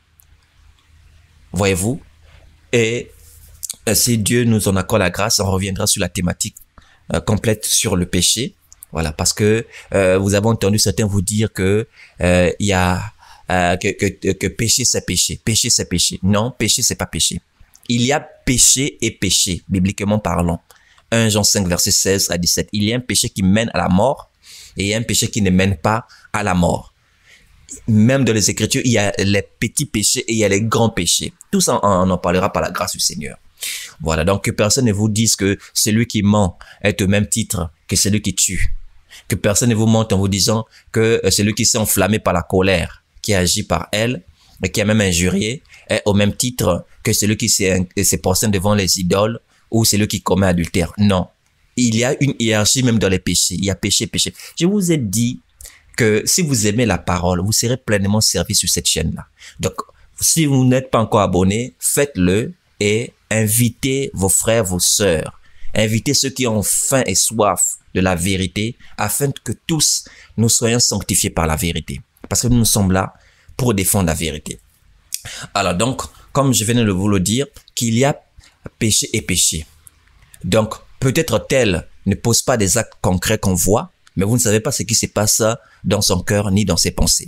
Voyez-vous? Et si Dieu nous en accorde la grâce, on reviendra sur la thématique euh, complète sur le péché. Voilà, parce que euh, vous avez entendu certains vous dire que euh, il y a euh, que, que, que péché c'est péché, péché c'est péché. Non, péché c'est pas péché. Il y a péché et péché, bibliquement parlant. un Jean cinq, verset seize à dix-sept. Il y a un péché qui mène à la mort et il y a un péché qui ne mène pas à la mort. Même dans les Écritures, il y a les petits péchés et il y a les grands péchés. Tout ça, on en parlera par la grâce du Seigneur. Voilà, donc que personne ne vous dise que celui qui ment est au même titre que celui qui tue. Que personne ne vous mente en vous disant que celui qui s'est enflammé par la colère, qui agit par elle, et qui a même injurié, est au même titre que celui qui s'est prosterne devant les idoles ou celui qui commet adultère. Non, il y a une hiérarchie même dans les péchés. Il y a péché, péché. Je vous ai dit que si vous aimez la parole, vous serez pleinement servi sur cette chaîne-là. Donc, si vous n'êtes pas encore abonné, faites-le et invitez vos frères, vos sœurs. Invitez ceux qui ont faim et soif de la vérité afin que tous nous soyons sanctifiés par la vérité. Parce que nous sommes là pour défendre la vérité. Alors donc, comme je venais de vous le dire, qu'il y a péché et péché. Donc, peut-être tel ne pose pas des actes concrets qu'on voit, mais vous ne savez pas ce qui se passe dans son cœur ni dans ses pensées.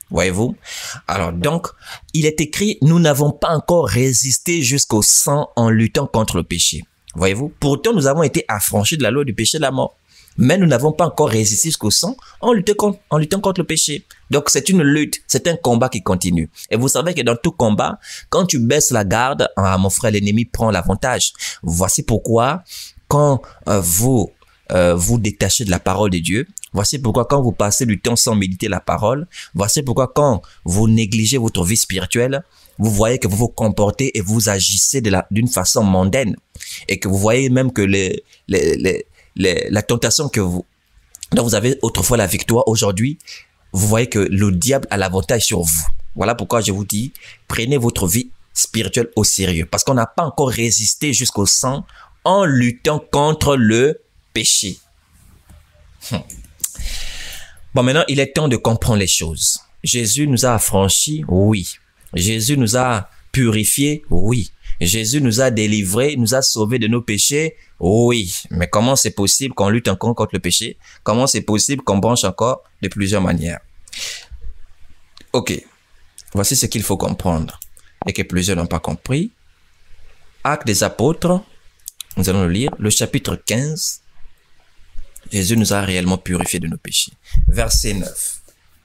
Voyez-vous? Alors donc, il est écrit, nous n'avons pas encore résisté jusqu'au sang en luttant contre le péché. Voyez-vous? Pourtant, nous avons été affranchis de la loi du péché et de la mort. Mais nous n'avons pas encore résisté jusqu'au sang en luttant, contre, en luttant contre le péché. Donc, c'est une lutte, c'est un combat qui continue. Et vous savez que dans tout combat, quand tu baisses la garde, ah, mon frère, l'ennemi prend l'avantage. Voici pourquoi, quand euh, vous euh, vous détachez de la parole de Dieu, voici pourquoi quand vous passez du temps sans méditer la parole, voici pourquoi quand vous négligez votre vie spirituelle, vous voyez que vous vous comportez et vous agissez de la, d'une façon mondaine. Et que vous voyez même que les, les, les, les, la tentation que vous, dont vous avez autrefois la victoire, aujourd'hui, vous voyez que le diable a l'avantage sur vous. Voilà pourquoi je vous dis, prenez votre vie spirituelle au sérieux. Parce qu'on n'a pas encore résisté jusqu'au sang en luttant contre le péché. Hum. Bon, maintenant, il est temps de comprendre les choses. Jésus nous a affranchis, oui. Jésus nous a purifiés, oui. Jésus nous a délivrés, nous a sauvés de nos péchés, oui. Mais comment c'est possible qu'on lutte encore contre le péché? Comment c'est possible qu'on branche encore de plusieurs manières? Ok. Voici ce qu'il faut comprendre et que plusieurs n'ont pas compris. Actes des apôtres, nous allons le lire, le chapitre quinze. Jésus nous a réellement purifiés de nos péchés. Verset neuf.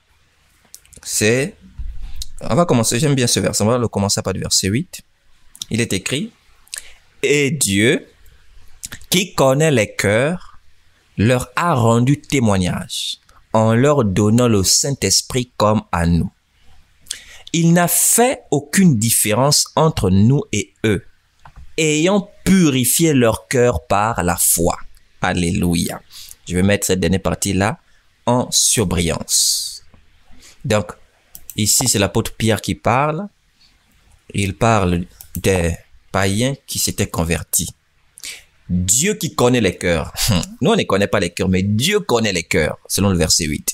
C'est... On va commencer, j'aime bien ce verset. On va le commencer par le verset huit. Il est écrit, « Et Dieu, qui connaît les cœurs, leur a rendu témoignage en leur donnant le Saint-Esprit comme à nous. Il n'a fait aucune différence entre nous et eux, ayant purifié leur cœur par la foi. » Alléluia. Je vais mettre cette dernière partie-là en surbrillance. Donc, ici, c'est l'apôtre Pierre qui parle. Il parle des païens qui s'étaient convertis. Dieu qui connaît les cœurs. Nous, on ne connaît pas les cœurs, mais Dieu connaît les cœurs, selon le verset huit.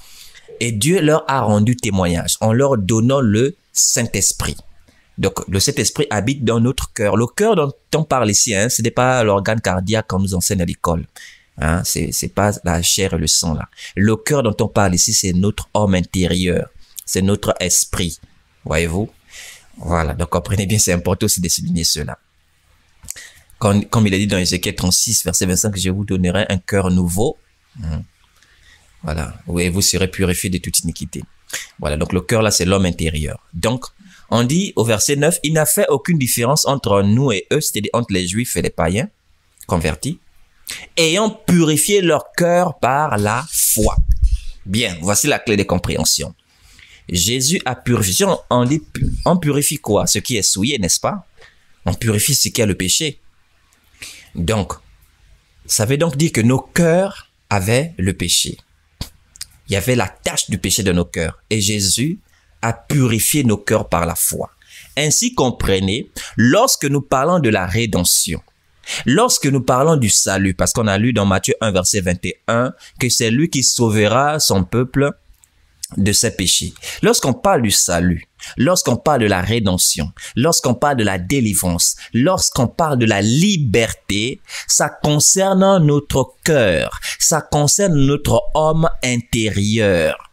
Et Dieu leur a rendu témoignage en leur donnant le Saint-Esprit. Donc, le Saint-Esprit habite dans notre cœur. Le cœur dont on parle ici, hein, ce n'est pas l'organe cardiaque qu'on nous enseigne à l'école. Hein, c'est, c'est pas la chair et le sang là. Le cœur dont on parle ici, c'est notre homme intérieur. C'est notre esprit. Voyez-vous? Voilà. Donc, comprenez bien, c'est important aussi de souligner cela. Comme, comme il a dit dans Ézéchiel trente-six, verset vingt-cinq, je vous donnerai un cœur nouveau. Hum. Voilà. Et vous serez purifiés de toute iniquité. Voilà. Donc, le cœur là, c'est l'homme intérieur. Donc, on dit au verset neuf, il n'a fait aucune différence entre nous et eux, c'est-à-dire entre les juifs et les païens convertis, ayant purifié leur cœur par la foi. Bien, voici la clé de compréhension. Jésus a purifié. On, dit, on purifie quoi? Ce qui est souillé, n'est-ce pas? On purifie ce qui est le péché. Donc, ça veut donc dire que nos cœurs avaient le péché. Il y avait la tache du péché de nos cœurs. Et Jésus a purifié nos cœurs par la foi. Ainsi, comprenez, lorsque nous parlons de la rédemption, lorsque nous parlons du salut, parce qu'on a lu dans Matthieu un, verset vingt et un, que c'est lui qui sauvera son peuple de ses péchés. Lorsqu'on parle du salut, lorsqu'on parle de la rédemption, lorsqu'on parle de la délivrance, lorsqu'on parle de la liberté, ça concerne notre cœur, ça concerne notre homme intérieur.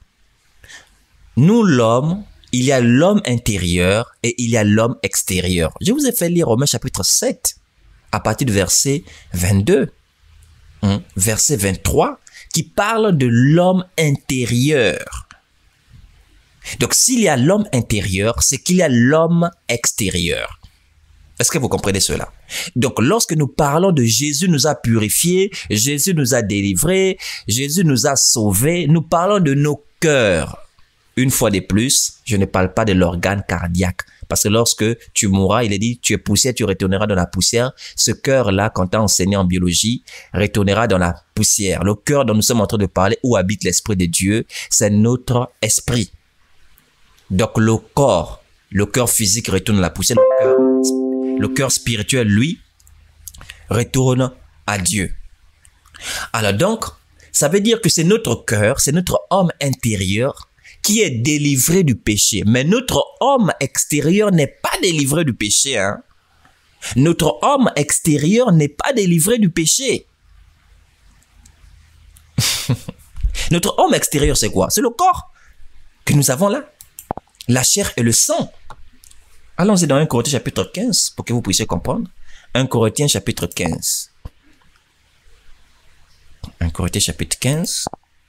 Nous, l'homme, il y a l'homme intérieur et il y a l'homme extérieur. Je vous ai fait lire Romains chapitre sept, à partir du verset vingt-deux, hein, verset vingt-trois, qui parle de l'homme intérieur. Donc, s'il y a l'homme intérieur, c'est qu'il y a l'homme extérieur. Est-ce que vous comprenez cela? Donc, lorsque nous parlons de Jésus nous a purifiés, Jésus nous a délivrés, Jésus nous a sauvés, nous parlons de nos cœurs. Une fois de plus, je ne parle pas de l'organe cardiaque. Parce que lorsque tu mourras, il est dit, tu es poussière, tu retourneras dans la poussière. Ce cœur-là, quand tu as enseigné en biologie, retournera dans la poussière. Le cœur dont nous sommes en train de parler, où habite l'Esprit de Dieu, c'est notre esprit. Donc le corps, le cœur physique retourne à la poussière. Le cœur, le cœur spirituel, lui, retourne à Dieu. Alors donc, ça veut dire que c'est notre cœur, c'est notre homme intérieur qui est délivré du péché. Mais notre homme extérieur n'est pas délivré du péché. Hein? Notre homme extérieur n'est pas délivré du péché. Notre homme extérieur, c'est quoi? C'est le corps. que nous avons là. La chair et le sang. Allons-y dans un Corinthiens chapitre quinze pour que vous puissiez comprendre. un Corinthiens chapitre quinze. un Corinthiens chapitre quinze.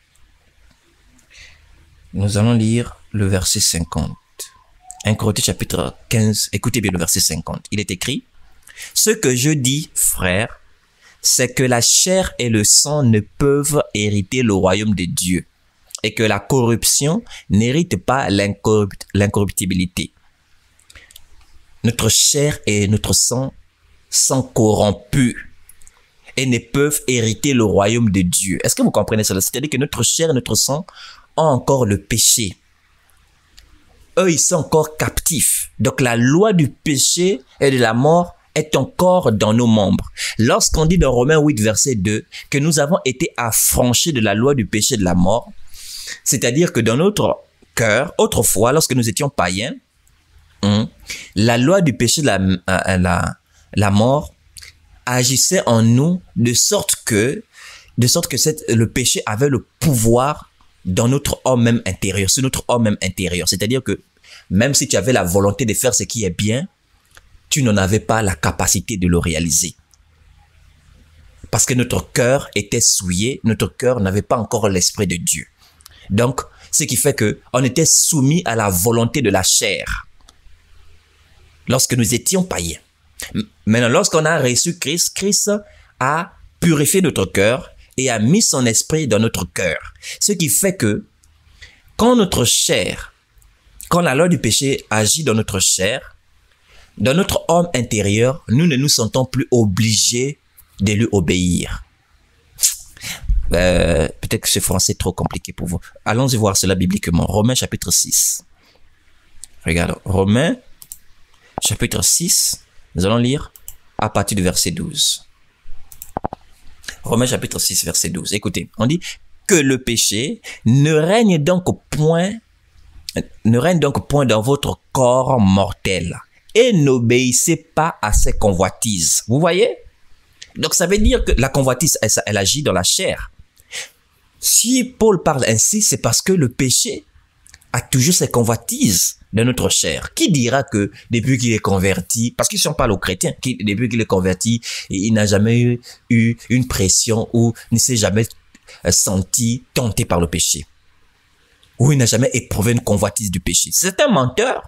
Nous allons lire le verset cinquante. un Corinthiens chapitre quinze. Écoutez bien le verset cinquante. Il est écrit: ce que je dis, frères, c'est que la chair et le sang ne peuvent hériter le royaume de Dieu, et que la corruption n'hérite pas l'incorrupt- l'incorruptibilité. Notre chair et notre sang sont corrompus et ne peuvent hériter le royaume de Dieu. Est-ce que vous comprenez cela? C'est-à-dire que notre chair et notre sang ont encore le péché. Eux, ils sont encore captifs. Donc la loi du péché et de la mort est encore dans nos membres. Lorsqu'on dit dans Romains huit, verset deux, que nous avons été affranchis de la loi du péché et de la mort, c'est-à-dire que dans notre cœur, autrefois, lorsque nous étions païens, hein, la loi du péché de la, euh, la, la mort agissait en nous de sorte que, de sorte que cette, le péché avait le pouvoir dans notre homme même intérieur, sur notre homme même intérieur. C'est-à-dire que même si tu avais la volonté de faire ce qui est bien, tu n'en avais pas la capacité de le réaliser. Parce que notre cœur était souillé, notre cœur n'avait pas encore l'esprit de Dieu. Donc, ce qui fait que on était soumis à la volonté de la chair lorsque nous étions païens. Maintenant, lorsqu'on a reçu Christ, Christ a purifié notre cœur et a mis son esprit dans notre cœur. Ce qui fait que quand notre chair, quand la loi du péché agit dans notre chair, dans notre homme intérieur, nous ne nous sentons plus obligés de lui obéir. Euh, peut-être que ce français est trop compliqué pour vous. Allons-y voir cela bibliquement. Romains chapitre six. Regarde, Romains chapitre six, nous allons lire à partir du verset douze. Romains chapitre six, verset douze. Écoutez, on dit que le péché ne règne donc point, ne règne donc point dans votre corps mortel et n'obéissez pas à ses convoitises. Vous voyez? Donc ça veut dire que la convoitise, elle, elle agit dans la chair. Si Paul parle ainsi, c'est parce que le péché a toujours ses convoitises dans notre chair. Qui dira que depuis qu'il est converti, parce qu'ils ne sont pas aux chrétiens, qui, depuis qu'il est converti, il n'a jamais eu, eu une pression ou ne s'est jamais senti tenté par le péché, ou il n'a jamais éprouvé une convoitise du péché. C'est un menteur.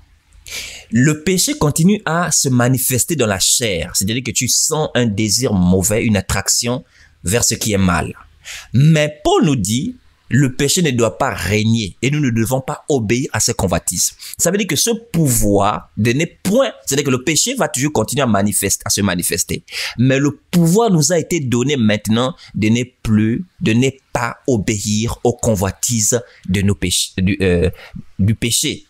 Le péché continue à se manifester dans la chair, c'est-à-dire que tu sens un désir mauvais, une attraction vers ce qui est mal. Mais Paul nous dit, le péché ne doit pas régner et nous ne devons pas obéir à ses convoitises. Ça veut dire que ce pouvoir de n'est point, c'est-à-dire que le péché va toujours continuer à, manifester, à se manifester. Mais le pouvoir nous a été donné maintenant de ne plus, de ne pas obéir aux convoitises de nos péchés, du, euh, du péché.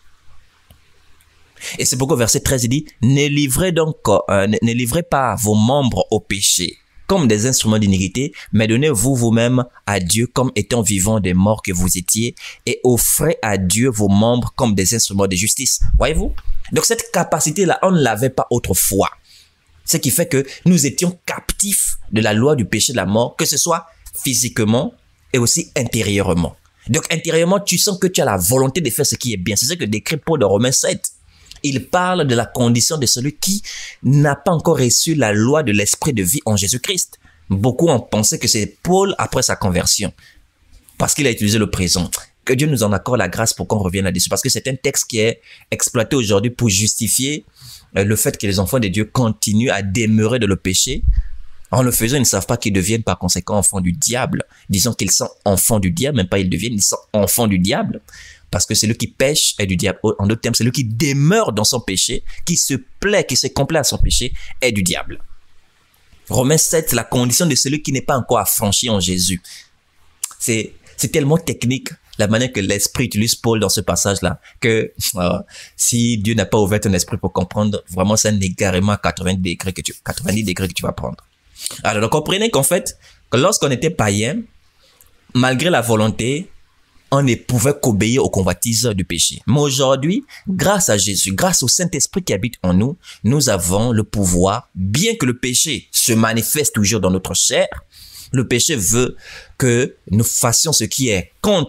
Et c'est pourquoi verset treize il dit, ne livrez donc, euh, ne, ne livrez pas vos membres au péché comme des instruments d'iniquité, mais donnez-vous vous-même à Dieu comme étant vivants des morts que vous étiez et offrez à Dieu vos membres comme des instruments de justice. Voyez-vous? Donc cette capacité-là, on ne l'avait pas autrefois. Ce qui fait que nous étions captifs de la loi du péché de la mort, que ce soit physiquement et aussi intérieurement. Donc intérieurement, tu sens que tu as la volonté de faire ce qui est bien. C'est ce que décrit Paul dans Romains sept. Il parle de la condition de celui qui n'a pas encore reçu la loi de l'esprit de vie en Jésus-Christ. Beaucoup ont pensé que c'est Paul après sa conversion, parce qu'il a utilisé le présent. Que Dieu nous en accorde la grâce pour qu'on revienne là-dessus, parce que c'est un texte qui est exploité aujourd'hui pour justifier le fait que les enfants de Dieu continuent à demeurer dans le péché. En le faisant, ils ne savent pas qu'ils deviennent par conséquent enfants du diable. Disons qu'ils sont enfants du diable, même pas ils deviennent, ils sont enfants du diable. Parce que celui qui pêche est du diable. En d'autres termes, celui qui demeure dans son péché, qui se plaît, qui se complaît à son péché, est du diable. Romains sept, la condition de celui qui n'est pas encore affranchi en Jésus. C'est, c'est tellement technique, la manière que l'esprit utilise Paul dans ce passage-là, que euh, si Dieu n'a pas ouvert ton esprit pour comprendre, vraiment c'est un égarement à quatre-vingt-dix degrés que tu, quatre-vingt-dix degrés que tu vas prendre. Alors, donc, comprenez qu'en fait, que lorsqu'on était païen, malgré la volonté, on ne pouvait qu'obéir aux convoitises du péché. Mais aujourd'hui, grâce à Jésus, grâce au Saint-Esprit qui habite en nous, nous avons le pouvoir, bien que le péché se manifeste toujours dans notre chair, le péché veut que nous fassions ce qui est contre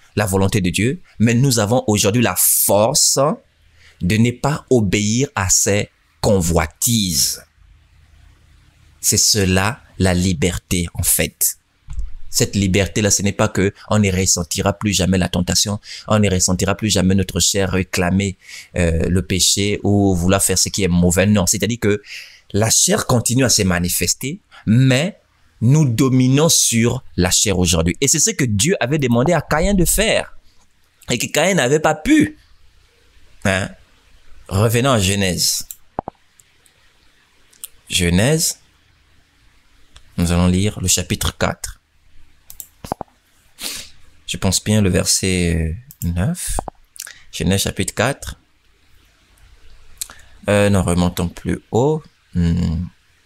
la volonté de Dieu, mais nous avons aujourd'hui la force de ne pas obéir à ses convoitises. C'est cela la liberté en fait. Cette liberté-là, ce n'est pas que on ne ressentira plus jamais la tentation, on ne ressentira plus jamais notre chair réclamer euh, le péché ou vouloir faire ce qui est mauvais. Non, c'est-à-dire que la chair continue à se manifester, mais nous dominons sur la chair aujourd'hui. Et c'est ce que Dieu avait demandé à Caïn de faire et que Caïn n'avait pas pu. Hein? Revenons à Genèse. Genèse, nous allons lire le chapitre quatre. Je pense bien le verset neuf. Genèse chapitre quatre. Euh, non, remontons plus haut. Hmm.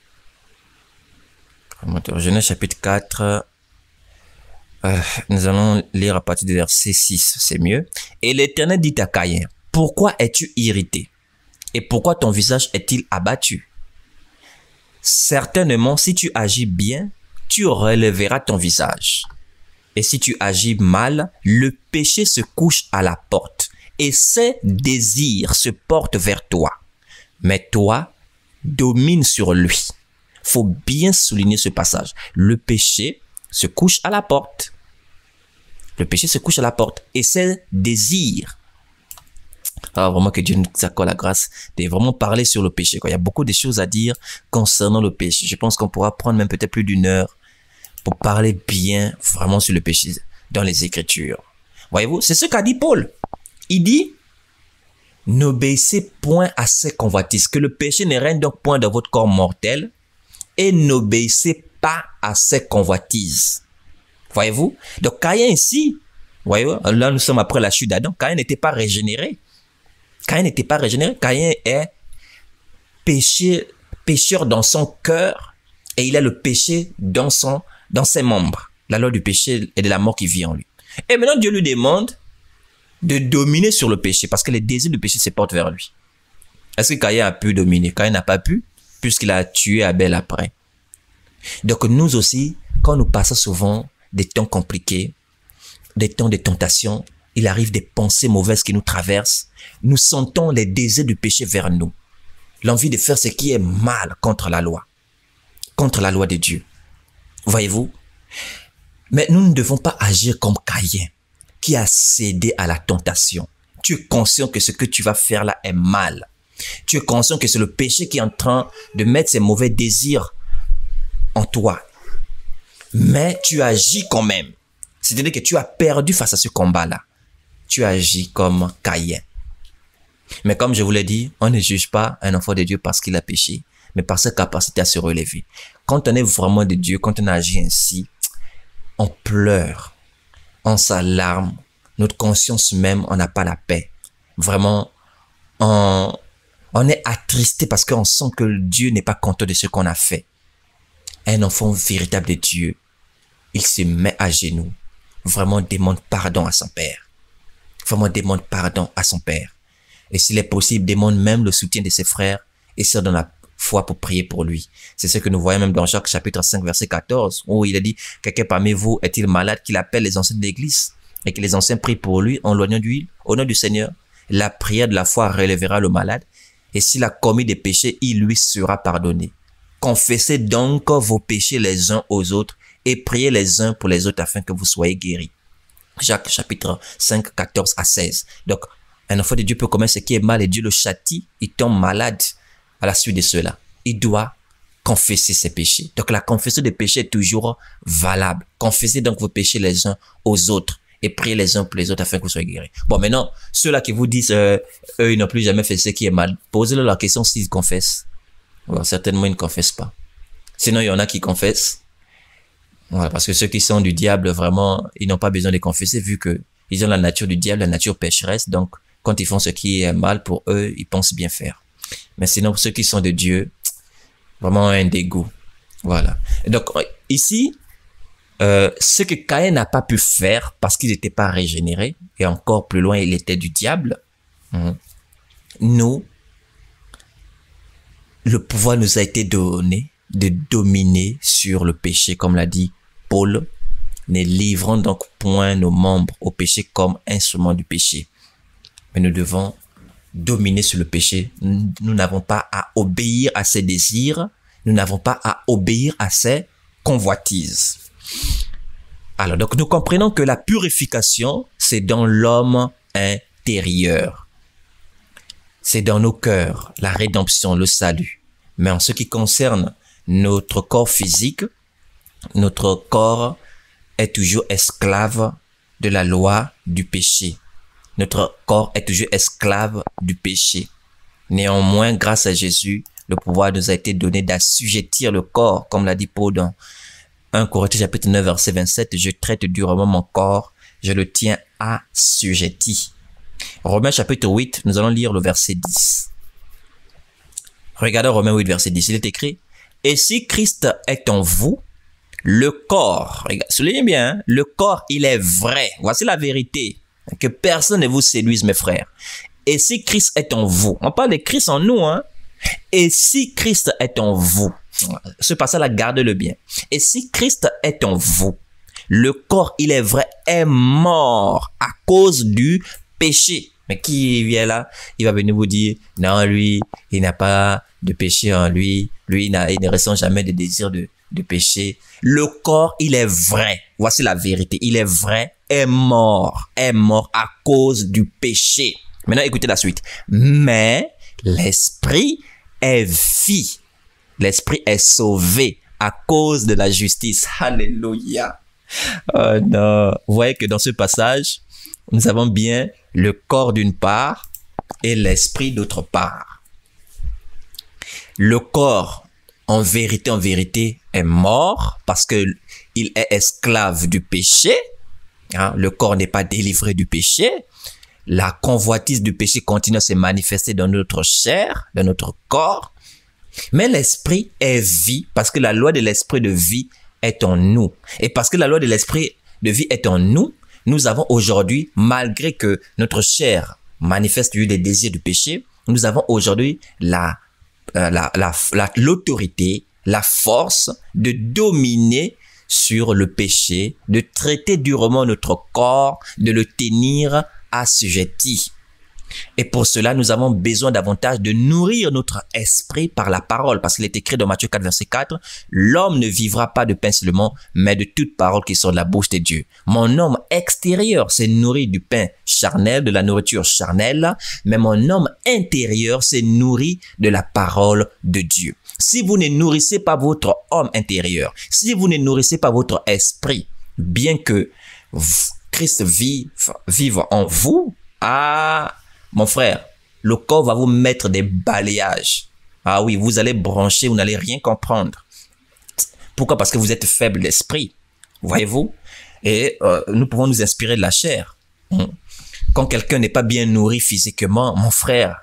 Remontons. Genèse chapitre quatre. Euh, nous allons lire à partir du verset six. C'est mieux. Et l'Éternel dit à Caïn, pourquoi es-tu irrité? Et pourquoi ton visage est-il abattu? Certainement, si tu agis bien, tu relèveras ton visage. Et si tu agis mal, le péché se couche à la porte et ses désirs se portent vers toi. Mais toi, domine sur lui. Faut bien souligner ce passage. Le péché se couche à la porte. Le péché se couche à la porte et ses désirs. Alors vraiment que Dieu nous accorde la grâce de vraiment parler sur le péché. Il y a beaucoup de choses à dire concernant le péché. Je pense qu'on pourra prendre même peut-être plus d'une heure pour parler bien vraiment sur le péché dans les Écritures. Voyez-vous, c'est ce qu'a dit Paul. Il dit, n'obéissez point à ces convoitises, que le péché ne règne donc point dans votre corps mortel, et n'obéissez pas à ces convoitises. Voyez-vous? Donc Caïn ici, voyez-vous, là nous sommes après la chute d'Adam, Caïn n'était pas régénéré. Caïn n'était pas régénéré. Caïn est péché, pécheur dans son cœur, et il a le péché dans son dans ses membres, la loi du péché et de la mort qui vit en lui. Et maintenant, Dieu lui demande de dominer sur le péché, parce que les désirs du péché se portent vers lui. Est-ce que Caïn a pu dominer? Caïn n'a pas pu, puisqu'il a tué Abel après. Donc nous aussi, quand nous passons souvent des temps compliqués, des temps de tentation, il arrive des pensées mauvaises qui nous traversent, nous sentons les désirs du péché vers nous. L'envie de faire ce qui est mal contre la loi, contre la loi de Dieu. Voyez-vous? Mais nous ne devons pas agir comme Caïn, qui a cédé à la tentation. Tu es conscient que ce que tu vas faire là est mal. Tu es conscient que c'est le péché qui est en train de mettre ses mauvais désirs en toi. Mais tu agis quand même. C'est-à-dire que tu as perdu face à ce combat-là. Tu agis comme Caïn. Mais comme je vous l'ai dit, on ne juge pas un enfant de Dieu parce qu'il a péché, mais par sa capacité à se relever. Quand on est vraiment de Dieu, quand on agit ainsi, on pleure, on s'alarme, notre conscience même, on n'a pas la paix. Vraiment, on, on est attristé parce qu'on sent que Dieu n'est pas content de ce qu'on a fait. Un enfant véritable de Dieu, il se met à genoux, vraiment demande pardon à son Père. Vraiment demande pardon à son Père. Et s'il est possible, demande même le soutien de ses frères et sœurs dans la foi pour prier pour lui. C'est ce que nous voyons même dans Jacques chapitre cinq verset quatorze, où il a dit, quelqu'un parmi vous est-il malade, qu'il appelle les anciens de l'église et que les anciens prient pour lui en l'oignant d'huile au nom du Seigneur. La prière de la foi relèvera le malade et s'il a commis des péchés, il lui sera pardonné. Confessez donc vos péchés les uns aux autres et priez les uns pour les autres afin que vous soyez guéris. Jacques chapitre cinq, quatorze à seize. Donc, un enfant de Dieu peut commettre ce qui est mal et Dieu le châtie, il tombe malade à la suite de cela. Il doit confesser ses péchés. Donc, la confession des péchés est toujours valable. Confessez donc vos péchés les uns aux autres et priez les uns pour les autres afin que vous soyez guéris. Bon, maintenant, ceux-là qui vous disent, euh, eux, ils n'ont plus jamais fait ce qui est mal, posez-leur la question s'ils confessent. Bon, certainement, ils ne confessent pas. Sinon, il y en a qui confessent. Voilà, parce que ceux qui sont du diable, vraiment, ils n'ont pas besoin de confesser vu que ils ont la nature du diable, la nature pécheresse. Donc, quand ils font ce qui est mal pour eux, ils pensent bien faire. Mais sinon, pour ceux qui sont de Dieu, vraiment un dégoût. Voilà. Donc, ici, euh, ce que Caïn n'a pas pu faire parce qu'il n'était pas régénéré, et encore plus loin, il était du diable, hein, nous, le pouvoir nous a été donné de dominer sur le péché, comme l'a dit Paul Ne livrons donc point nos membres au péché comme instruments du péché. Mais nous devons dominer sur le péché. Nous n'avons pas à obéir à ses désirs. Nous n'avons pas à obéir à ses convoitises. Alors, donc, nous comprenons que la purification, c'est dans l'homme intérieur. C'est dans nos cœurs, la rédemption, le salut. Mais en ce qui concerne notre corps physique, notre corps est toujours esclave de la loi du péché. Notre corps est toujours esclave du péché. Néanmoins, grâce à Jésus, le pouvoir nous a été donné d'assujettir le corps, comme l'a dit Paul dans un Corinthiens chapitre neuf, verset vingt-sept, je traite durement mon corps, je le tiens assujetti. Romains chapitre huit, nous allons lire le verset dix. Regardez Romains huit, verset dix, il est écrit, « Et si Christ est en vous, le corps, soulignez bien, hein, le corps, il est vrai. » Voici la vérité. Que personne ne vous séduise, mes frères. « Et si Christ est en vous, » on parle de Christ en nous, hein. « Et si Christ est en vous, » ce passage-là, gardez-le bien. « Et si Christ est en vous, le corps, il est vrai, est mort à cause du péché. » Mais qui vient là, il va venir vous dire, non, lui, il n'a pas de péché en lui. Lui, il, il ne ressent jamais de désir de, de péché. Le corps, il est vrai. Voici la vérité. Il est vrai, est mort, est mort à cause du péché. Maintenant, écoutez la suite. Mais l'esprit est vie. L'esprit est sauvé à cause de la justice. Alléluia. Oh non. Vous voyez que dans ce passage, nous avons bien le corps d'une part et l'esprit d'autre part. Le corps, en vérité, en vérité, est mort parce que il est esclave du péché. Hein? Le corps n'est pas délivré du péché. La convoitise du péché continue à se manifester dans notre chair, dans notre corps. Mais l'esprit est vie parce que la loi de l'esprit de vie est en nous. Et parce que la loi de l'esprit de vie est en nous, nous avons aujourd'hui, malgré que notre chair manifeste des désirs du péché, nous avons aujourd'hui la, euh, la, la, la, l'autorité, la force de dominer sur le péché, de traiter durement notre corps, de le tenir assujetti. Et pour cela, nous avons besoin davantage de nourrir notre esprit par la parole. Parce qu'il est écrit dans Matthieu quatre, verset quatre, « L'homme ne vivra pas de pain seulement, mais de toute parole qui sort de la bouche de Dieu. » Mon homme extérieur s'est nourri du pain charnel, de la nourriture charnelle, mais mon homme intérieur s'est nourri de la parole de Dieu. Si vous ne nourrissez pas votre homme intérieur, si vous ne nourrissez pas votre esprit, bien que Christ vive, vive en vous, ah, mon frère, le corps va vous mettre des balayages. Ah oui, vous allez brancher, vous n'allez rien comprendre. Pourquoi? Parce que vous êtes faible d'esprit, voyez-vous? Et euh, nous pouvons nous inspirer de la chair. Quand quelqu'un n'est pas bien nourri physiquement, mon frère,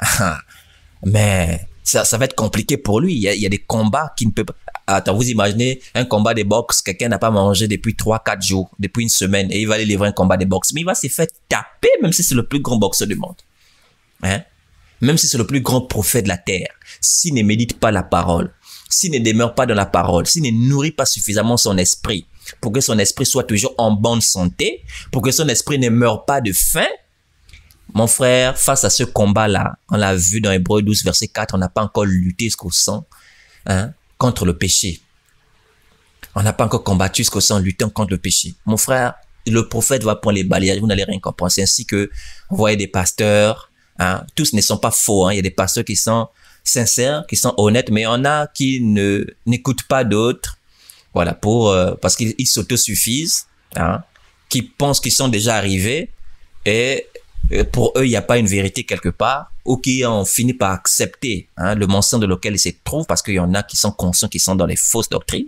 mais ça, ça va être compliqué pour lui. Il y a, il y a des combats qui ne peuvent pas... Attends, vous imaginez un combat de boxe, quelqu'un n'a pas mangé depuis trois quatre jours, depuis une semaine, et il va aller livrer un combat de boxe. Mais il va se faire taper, même si c'est le plus grand boxeur du monde. Hein? Même si c'est le plus grand prophète de la terre, s'il ne médite pas la parole, s'il ne demeure pas dans la parole, s'il ne nourrit pas suffisamment son esprit pour que son esprit soit toujours en bonne santé, pour que son esprit ne meure pas de faim, mon frère, face à ce combat-là, on l'a vu dans Hébreux douze, verset quatre, on n'a pas encore lutté jusqu'au sang, hein, contre le péché. On n'a pas encore combattu jusqu'au sang luttant contre le péché. Mon frère, le prophète va prendre les balayages, vous n'allez rien comprendre. C'est ainsi que vous voyez des pasteurs. Hein, tous ne sont pas faux. Hein. Il y a des pasteurs qui sont sincères, qui sont honnêtes, mais il y en a qui ne n'écoutent pas d'autres. Voilà, pour euh, parce qu'ils ils s'autosuffisent, hein, qui pensent qu'ils sont déjà arrivés et euh, pour eux il n'y a pas une vérité quelque part, ou qui ont fini par accepter hein, le mensonge dans lequel ils se trouvent parce qu'il y en a qui sont conscients qu'ils sont dans les fausses doctrines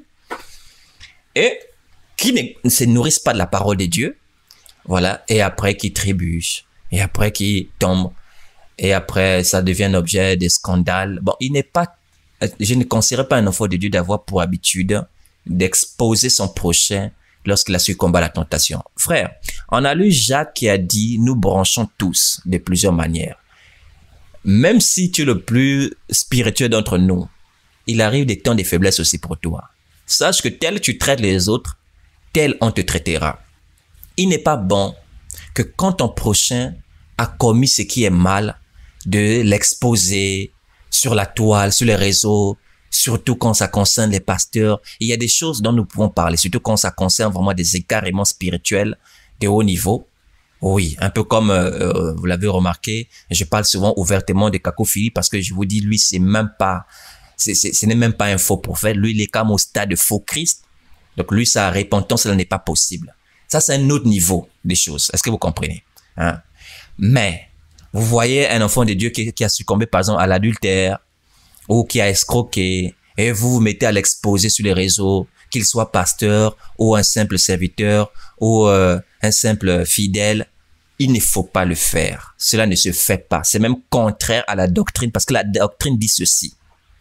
et qui ne se nourrissent pas de la parole de Dieu. Voilà, et après qui trébuchent et après qui tombent. Et après, ça devient un objet de scandale. Bon, il n'est pas, je ne considère pas un enfant de Dieu d'avoir pour habitude d'exposer son prochain lorsqu'il a succombé à la tentation. Frère, on a lu Jacques qui a dit, nous branchons tous de plusieurs manières. Même si tu es le plus spirituel d'entre nous, il arrive des temps de faiblesse aussi pour toi. Sache que tel tu traites les autres, tel on te traitera. Il n'est pas bon que quand ton prochain a commis ce qui est mal, de l'exposer sur la toile, sur les réseaux, surtout quand ça concerne les pasteurs. Il y a des choses dont nous pouvons parler, surtout quand ça concerne vraiment des écarts spirituels de haut niveau. Oui, un peu comme euh, vous l'avez remarqué, je parle souvent ouvertement de cacophilie parce que je vous dis, lui, c'est même pas, c'est, c'est, ce n'est même pas un faux prophète. Lui, il est comme au stade de faux Christ. Donc lui, sa repentance, cela n'est pas possible. Ça, c'est un autre niveau des choses. Est-ce que vous comprenez? Hein? Mais vous voyez un enfant de Dieu qui, qui a succombé, par exemple, à l'adultère ou qui a escroqué et vous vous mettez à l'exposer sur les réseaux, qu'il soit pasteur ou un simple serviteur ou euh, un simple fidèle. Il ne faut pas le faire. Cela ne se fait pas. C'est même contraire à la doctrine parce que la doctrine dit ceci.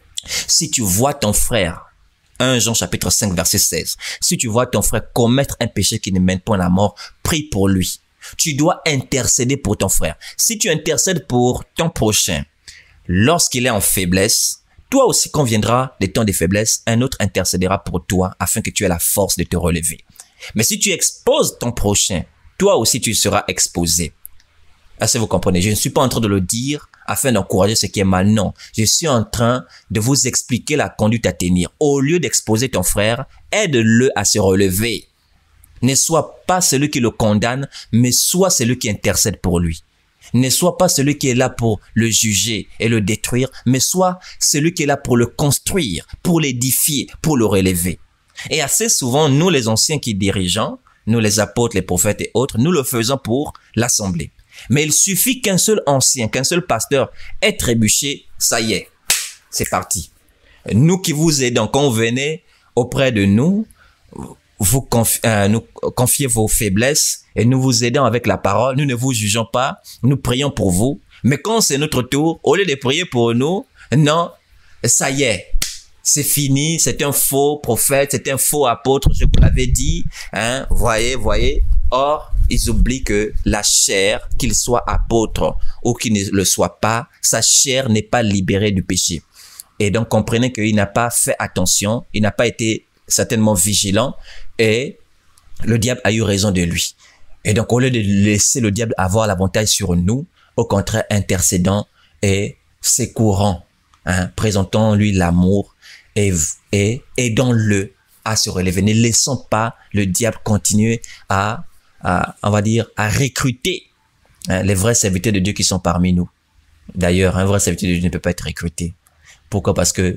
Si tu vois ton frère, premier Jean chapitre cinq verset seize, si tu vois ton frère commettre un péché qui ne mène pas à la mort, prie pour lui. Tu dois intercéder pour ton frère. Si tu intercèdes pour ton prochain, lorsqu'il est en faiblesse, toi aussi quand viendra des temps de faiblesse, un autre intercédera pour toi afin que tu aies la force de te relever. Mais si tu exposes ton prochain, toi aussi tu seras exposé. Est-ce que vous comprenez? Je ne suis pas en train de le dire afin d'encourager ce qui est mal. Non, je suis en train de vous expliquer la conduite à tenir. Au lieu d'exposer ton frère, aide-le à se relever. Ne sois pas celui qui le condamne, mais sois celui qui intercède pour lui. Ne sois pas celui qui est là pour le juger et le détruire, mais sois celui qui est là pour le construire, pour l'édifier, pour le relever. Et assez souvent, nous les anciens qui dirigeons, nous les apôtres, les prophètes et autres, nous le faisons pour l'assemblée. Mais il suffit qu'un seul ancien, qu'un seul pasteur ait trébuché, ça y est, c'est parti. Nous qui vous aidons, quand vous venez auprès de nous, vous confi euh, nous confiez vos faiblesses et nous vous aidons avec la parole. Nous ne vous jugeons pas, nous prions pour vous. Mais quand c'est notre tour, au lieu de prier pour nous, non, ça y est, c'est fini, c'est un faux prophète, c'est un faux apôtre, je vous l'avais dit, hein, voyez, voyez. Or, ils oublient que la chair, qu'il soit apôtre ou qu'il ne le soit pas, sa chair n'est pas libérée du péché. Et donc, comprenez qu'il n'a pas fait attention, il n'a pas été certainement vigilant et le diable a eu raison de lui. Et donc, au lieu de laisser le diable avoir l'avantage sur nous, au contraire, intercédant et secourant, hein, présentons-lui l'amour et, et aidons-le à se relever. Ne laissons pas le diable continuer à, à on va dire, à recruter hein, les vrais serviteurs de Dieu qui sont parmi nous. D'ailleurs, un vrai serviteur de Dieu ne peut pas être recruté. Pourquoi? Parce que,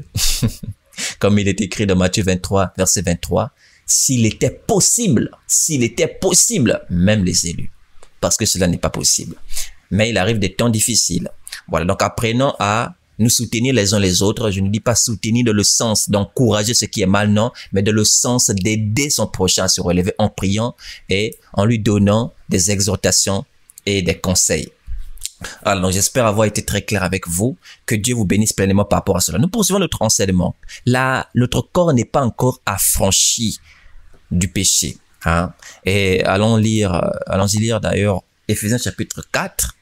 comme il est écrit dans Matthieu vingt-trois, verset vingt-trois, s'il était possible, s'il était possible, même les élus, parce que cela n'est pas possible. Mais il arrive des temps difficiles. Voilà, donc apprenons à nous soutenir les uns les autres. Je ne dis pas soutenir dans le sens d'encourager ce qui est mal, non, mais dans le sens d'aider son prochain à se relever en priant et en lui donnant des exhortations et des conseils. Alors, j'espère avoir été très clair avec vous. Que Dieu vous bénisse pleinement par rapport à cela. Nous poursuivons notre enseignement. Là, notre corps n'est pas encore affranchi du péché. Hein? Et allons lire, allons-y lire d'ailleurs Éphésiens chapitre quatre.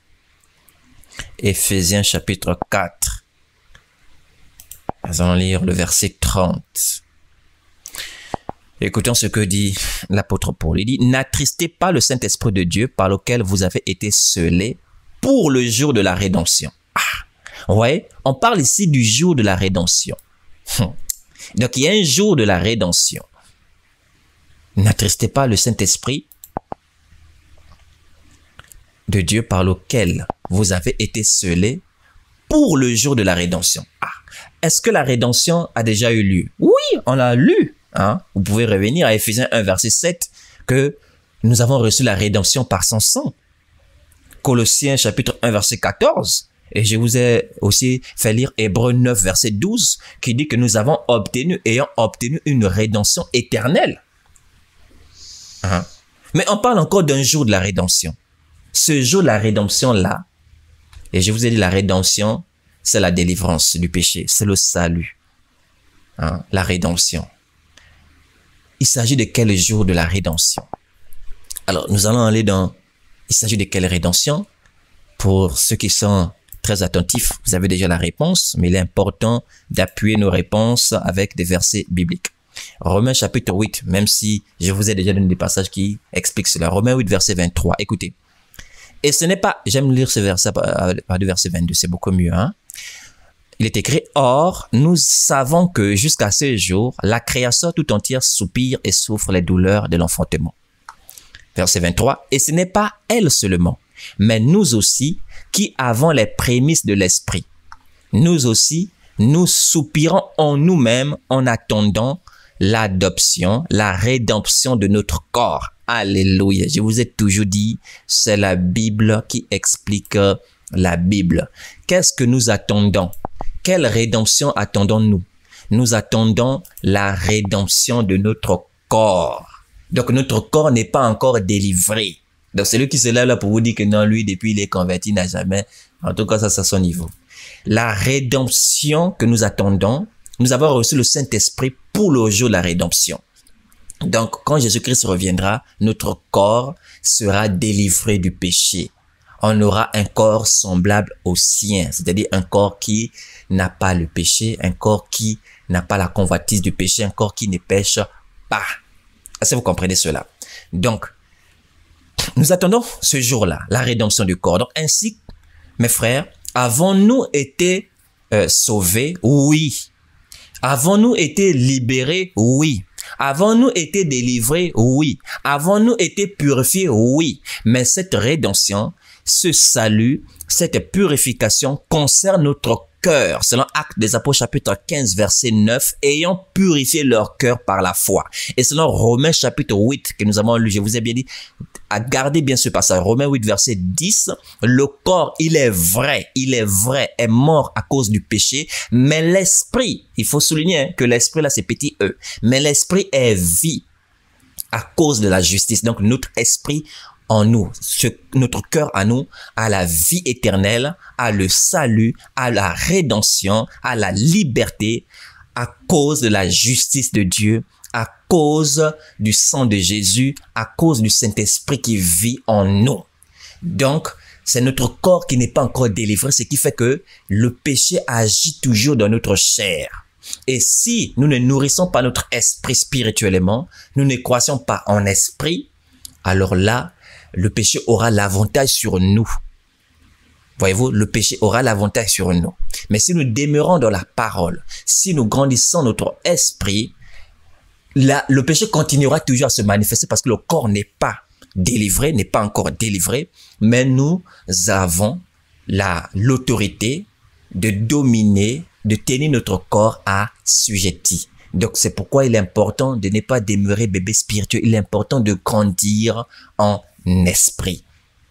Éphésiens chapitre quatre. Allons lire le verset trente. Écoutons ce que dit l'apôtre Paul. Il dit, n'attristez pas le Saint-Esprit de Dieu par lequel vous avez été scellés pour le jour de la rédemption. Ah, vous voyez, on parle ici du jour de la rédemption. Donc, il y a un jour de la rédemption. N'attristez pas le Saint-Esprit de Dieu par lequel vous avez été scellés pour le jour de la rédemption. Ah, est-ce que la rédemption a déjà eu lieu? Oui, on l'a lu. Hein? Vous pouvez revenir à Éphésiens un, verset sept, que nous avons reçu la rédemption par son sang. Colossiens chapitre un, verset quatorze. Et je vous ai aussi fait lire Hébreux neuf, verset douze, qui dit que nous avons obtenu, ayant obtenu une rédemption éternelle. Hein? Mais on parle encore d'un jour de la rédemption. Ce jour de la rédemption-là, et je vous ai dit la rédemption, c'est la délivrance du péché, c'est le salut. Hein? La rédemption. Il s'agit de quel jour de la rédemption? Alors, nous allons aller dans... Il s'agit de quelle rédemption? Pour ceux qui sont très attentifs, vous avez déjà la réponse, mais il est important d'appuyer nos réponses avec des versets bibliques. Romains chapitre huit, même si je vous ai déjà donné des passages qui expliquent cela. Romains huit, verset vingt-trois. Écoutez. Et ce n'est pas, j'aime lire ce verset par du verset vingt-deux, c'est beaucoup mieux, hein. Il est écrit, or, nous savons que jusqu'à ce jour, la création tout entière soupire et souffre les douleurs de l'enfantement. Verset vingt-trois, et ce n'est pas elle seulement, mais nous aussi, qui avons les prémices de l'esprit. Nous aussi, nous soupirons en nous-mêmes en attendant l'adoption, la rédemption de notre corps. Alléluia. Je vous ai toujours dit, c'est la Bible qui explique la Bible. Qu'est-ce que nous attendons? Quelle rédemption attendons-nous? Nous attendons la rédemption de notre corps. Donc, notre corps n'est pas encore délivré. Donc, celui qui se lève là pour vous dire que non, lui, depuis il est converti, n'a jamais. En tout cas, ça, c'est à son niveau. La rédemption que nous attendons, nous avons reçu le Saint-Esprit pour le jour de la rédemption. Donc, quand Jésus-Christ reviendra, notre corps sera délivré du péché. On aura un corps semblable au sien, c'est-à-dire un corps qui n'a pas le péché, un corps qui n'a pas la convoitise du péché, un corps qui ne pêche pas. Est-ce que vous comprenez cela? Donc, nous attendons ce jour-là, la rédemption du corps. Donc, ainsi, mes frères, avons-nous été euh, sauvés? Oui. Avons-nous été libérés? Oui. Avons-nous été délivrés? Oui. Avons-nous été purifiés? Oui. Mais cette rédemption, ce salut, cette purification concerne notre cœur. Selon Actes des Apôtres chapitre quinze verset neuf, ayant purifié leur cœur par la foi. Et selon Romains chapitre huit que nous avons lu, je vous ai bien dit, à garder bien ce passage, Romains huit verset dix, le corps, il est vrai, il est vrai, est mort à cause du péché, mais l'esprit, il faut souligner hein, que l'esprit là c'est petit e, mais l'esprit est vie à cause de la justice. Donc notre esprit en nous, ce, notre cœur à nous, à la vie éternelle, à le salut, à la rédemption, à la liberté, à cause de la justice de Dieu, à cause du sang de Jésus, à cause du Saint-Esprit qui vit en nous. Donc, c'est notre corps qui n'est pas encore délivré, ce qui fait que le péché agit toujours dans notre chair. Et si nous ne nourrissons pas notre esprit spirituellement, nous ne croissons pas en esprit, alors là, le péché aura l'avantage sur nous. Voyez-vous, le péché aura l'avantage sur nous. Mais si nous demeurons dans la parole, si nous grandissons notre esprit, là, le péché continuera toujours à se manifester parce que le corps n'est pas délivré, n'est pas encore délivré, mais nous avons la, l'autorité de dominer, de tenir notre corps assujetti. Donc, c'est pourquoi il est important de ne pas demeurer bébé spirituel. Il est important de grandir en esprit.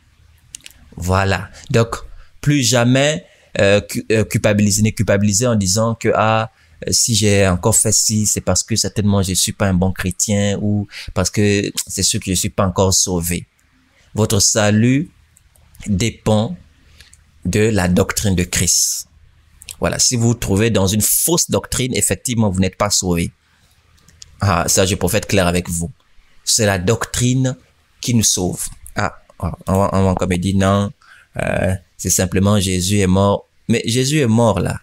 Voilà. Donc, plus jamais euh, culpabiliser, ne culpabiliser en disant que ah si j'ai encore fait ci, c'est parce que certainement je suis pas un bon chrétien ou parce que c'est sûr que je suis pas encore sauvé. Votre salut dépend de la doctrine de Christ. Voilà. Si vous vous trouvez dans une fausse doctrine, effectivement, vous n'êtes pas sauvé. Ah, ça, je peux être clair avec vous. C'est la doctrine qui nous sauve. Ah, on va, on va comme dire non, euh, c'est simplement Jésus est mort. Mais Jésus est mort là.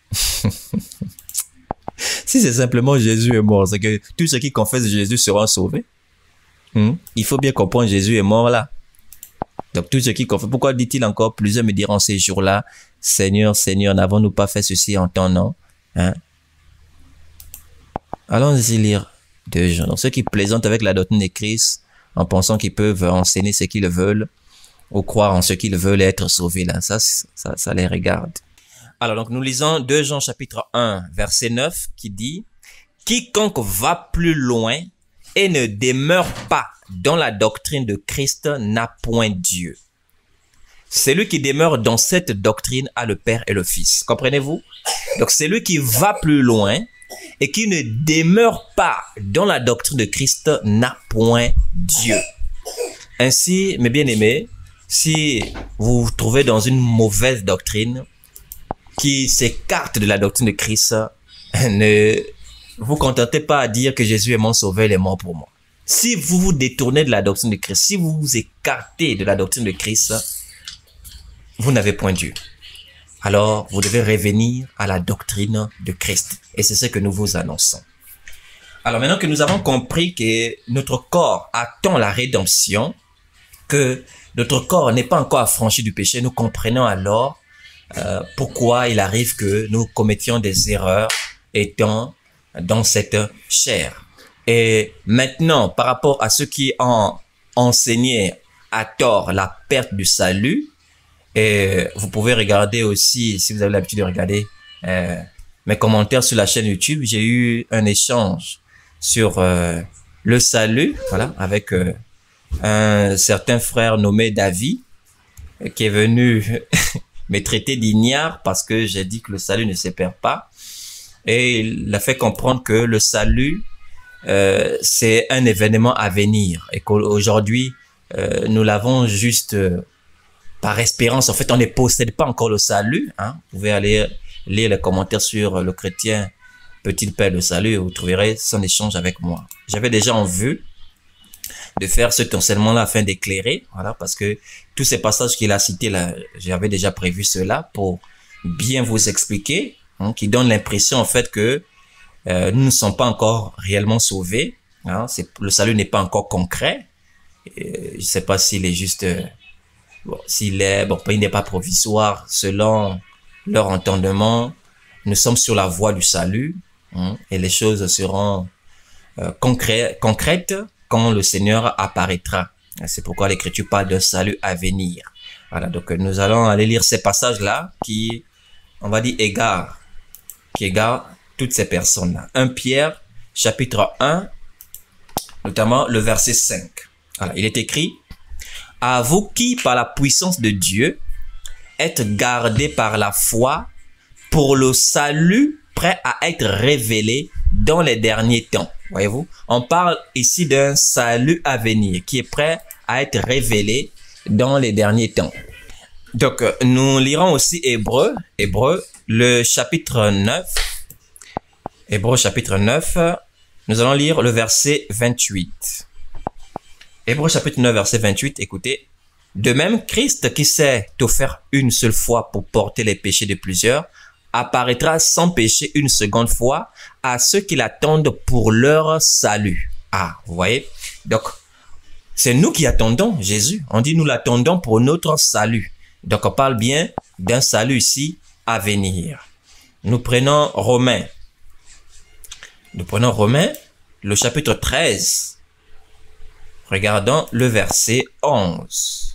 Si c'est simplement Jésus est mort, c'est que tous ceux qui confessent Jésus seront sauvés. Hmm? Il faut bien comprendre Jésus est mort là. Donc tous ceux qui confessent, pourquoi dit-il encore, plusieurs me diront ces jours-là, Seigneur, Seigneur, n'avons-nous pas fait ceci en ton nom? Hein? Allons-y lire deux gens. Donc ceux qui plaisantent avec la doctrine de Christ, en pensant qu'ils peuvent enseigner ce qu'ils veulent ou croire en ce qu'ils veulent être sauvés là. Ça, ça, ça les regarde. Alors, donc, nous lisons deux Jean chapitre un, verset neuf qui dit « Quiconque va plus loin et ne demeure pas dans la doctrine de Christ n'a point Dieu. Celui qui demeure dans cette doctrine a le Père et le Fils. » Comprenez-vous? Donc, celui qui va plus loin et qui ne demeure pas dans la doctrine de Christ n'a point Dieu. Ainsi, mes bien-aimés, si vous vous trouvez dans une mauvaise doctrine qui s'écarte de la doctrine de Christ, ne vous contentez pas à dire que Jésus est mon sauveur, il est mort pour moi. Si vous vous détournez de la doctrine de Christ, si vous vous écartez de la doctrine de Christ, vous n'avez point Dieu. Alors, vous devez revenir à la doctrine de Christ. Et c'est ce que nous vous annonçons. Alors maintenant que nous avons compris que notre corps attend la rédemption, que notre corps n'est pas encore affranchi du péché, nous comprenons alors euh, pourquoi il arrive que nous commettions des erreurs étant dans cette chair. Et maintenant, par rapport à ceux qui ont enseigné à tort la perte du salut, et vous pouvez regarder aussi, si vous avez l'habitude de regarder euh, mes commentaires sur la chaîne YouTube, j'ai eu un échange sur euh, le salut, voilà, avec euh, un certain frère nommé David, euh, qui est venu me traiter d'ignare parce que j'ai dit que le salut ne se perd pas. Et il a fait comprendre que le salut, euh, c'est un événement à venir et qu'aujourd'hui, euh, nous l'avons juste euh, par espérance. En fait, on ne possède pas encore le salut. Hein. Vous pouvez aller lire les commentaires sur le chrétien Peut-il perdre le salut, vous trouverez son échange avec moi. J'avais déjà en vue de faire cet enseignement-là afin d'éclairer, voilà, parce que tous ces passages qu'il a cités là, j'avais déjà prévu cela pour bien vous expliquer, hein, qui donne l'impression en fait que euh, nous ne sommes pas encore réellement sauvés. Hein, c'est, le salut n'est pas encore concret. Et je ne sais pas s'il est juste, euh, bon, s'il est, bon, il n'est pas provisoire selon leur entendement. Nous sommes sur la voie du salut. Et les choses seront euh, concrè concrètes quand le Seigneur apparaîtra. C'est pourquoi l'Écriture parle d'un salut à venir. Voilà, donc nous allons aller lire ces passages-là qui, on va dire, égarent, qui égarent toutes ces personnes-là. un Pierre, chapitre un, notamment le verset cinq. Voilà, il est écrit, « À vous qui, par la puissance de Dieu, êtes gardés par la foi pour le salut prêt à être révélé dans les derniers temps. » Voyez-vous, on parle ici d'un salut à venir qui est prêt à être révélé dans les derniers temps. Donc, nous lirons aussi Hébreu, Hébreu, le chapitre neuf. Hébreu, chapitre neuf. Nous allons lire le verset vingt-huit. Hébreu, chapitre neuf, verset vingt-huit. Écoutez. « De même, Christ qui s'est offert une seule fois pour porter les péchés de plusieurs, apparaîtra sans péché une seconde fois à ceux qui l'attendent pour leur salut. » Ah, vous voyez? Donc, c'est nous qui attendons Jésus. On dit nous l'attendons pour notre salut. Donc, on parle bien d'un salut ici à venir. Nous prenons Romains. Nous prenons Romains, le chapitre treize. Regardons le verset onze.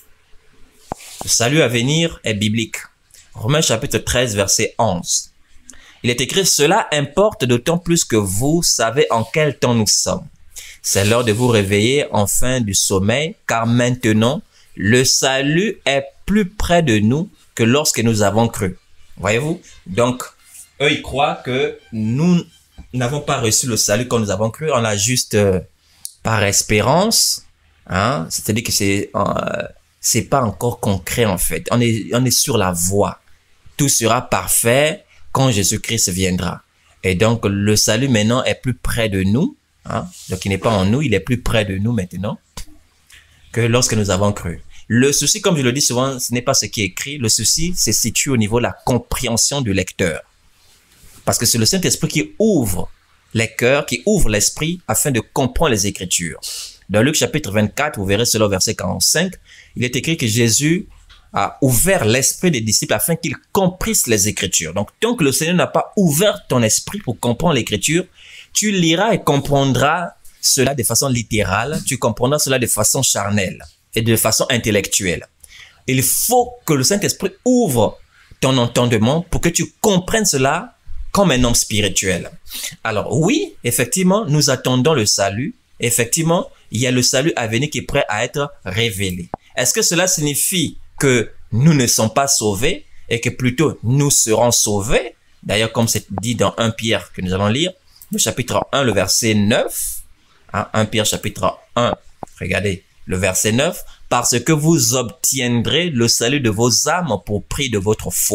Le salut à venir est biblique. Romains chapitre treize, verset onze. Il est écrit, « Cela importe d'autant plus que vous savez en quel temps nous sommes. C'est l'heure de vous réveiller enfin du sommeil, car maintenant, le salut est plus près de nous que lorsque nous avons cru. » Voyez-vous? Donc, eux, ils croient que nous n'avons pas reçu le salut quand nous avons cru. On l'a juste euh, par espérance. Hein? C'est-à-dire que c'est euh, c'est pas encore concret en fait. On est, on est sur la voie. Tout sera parfait quand Jésus-Christ viendra. Et donc, le salut maintenant est plus près de nous. Hein? Donc, il n'est pas en nous, il est plus près de nous maintenant que lorsque nous avons cru. Le souci, comme je le dis souvent, ce n'est pas ce qui est écrit. Le souci se situe au niveau de la compréhension du lecteur. Parce que c'est le Saint-Esprit qui ouvre les cœurs, qui ouvre l'esprit afin de comprendre les Écritures. Dans Luc chapitre vingt-quatre, vous verrez cela au verset quarante-cinq, il est écrit que Jésus a ouvert l'esprit des disciples afin qu'ils comprissent les Écritures. Donc, tant que le Seigneur n'a pas ouvert ton esprit pour comprendre l'Écriture, tu liras et comprendras cela de façon littérale, tu comprendras cela de façon charnelle et de façon intellectuelle. Il faut que le Saint-Esprit ouvre ton entendement pour que tu comprennes cela comme un homme spirituel. Alors oui, effectivement, nous attendons le salut. Effectivement, il y a le salut à venir qui est prêt à être révélé. Est-ce que cela signifie que nous ne sommes pas sauvés et que plutôt nous serons sauvés? D'ailleurs, comme c'est dit dans un Pierre que nous allons lire, le chapitre un, le verset neuf. Hein, un Pierre chapitre un, regardez, le verset neuf. « Parce que vous obtiendrez le salut de vos âmes pour prix de votre foi. »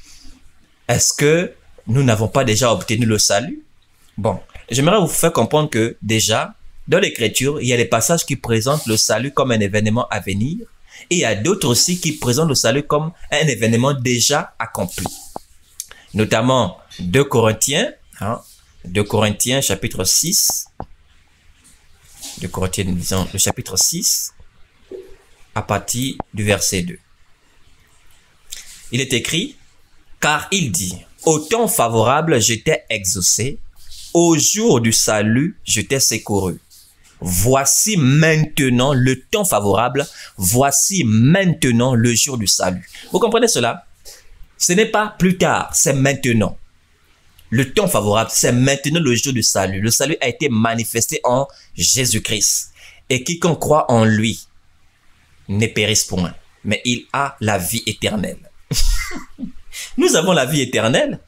Est-ce que nous n'avons pas déjà obtenu le salut? Bon, j'aimerais vous faire comprendre que déjà, dans l'Écriture, il y a des passages qui présentent le salut comme un événement à venir et il y a d'autres aussi qui présentent le salut comme un événement déjà accompli. Notamment deux Corinthiens, hein, deux Corinthiens chapitre six. deux Corinthiens, disons, le chapitre six, à partir du verset deux. Il est écrit, car il dit, au temps favorable, je t'ai exaucé, au jour du salut, je t'ai secouru. Voici maintenant le temps favorable, voici maintenant le jour du salut. Vous comprenez cela? Ce n'est pas plus tard, c'est maintenant. Le temps favorable, c'est maintenant le jour du salut. Le salut a été manifesté en Jésus-Christ. Et quiconque croit en lui ne périsse point, mais il a la vie éternelle. Nous avons la vie éternelle.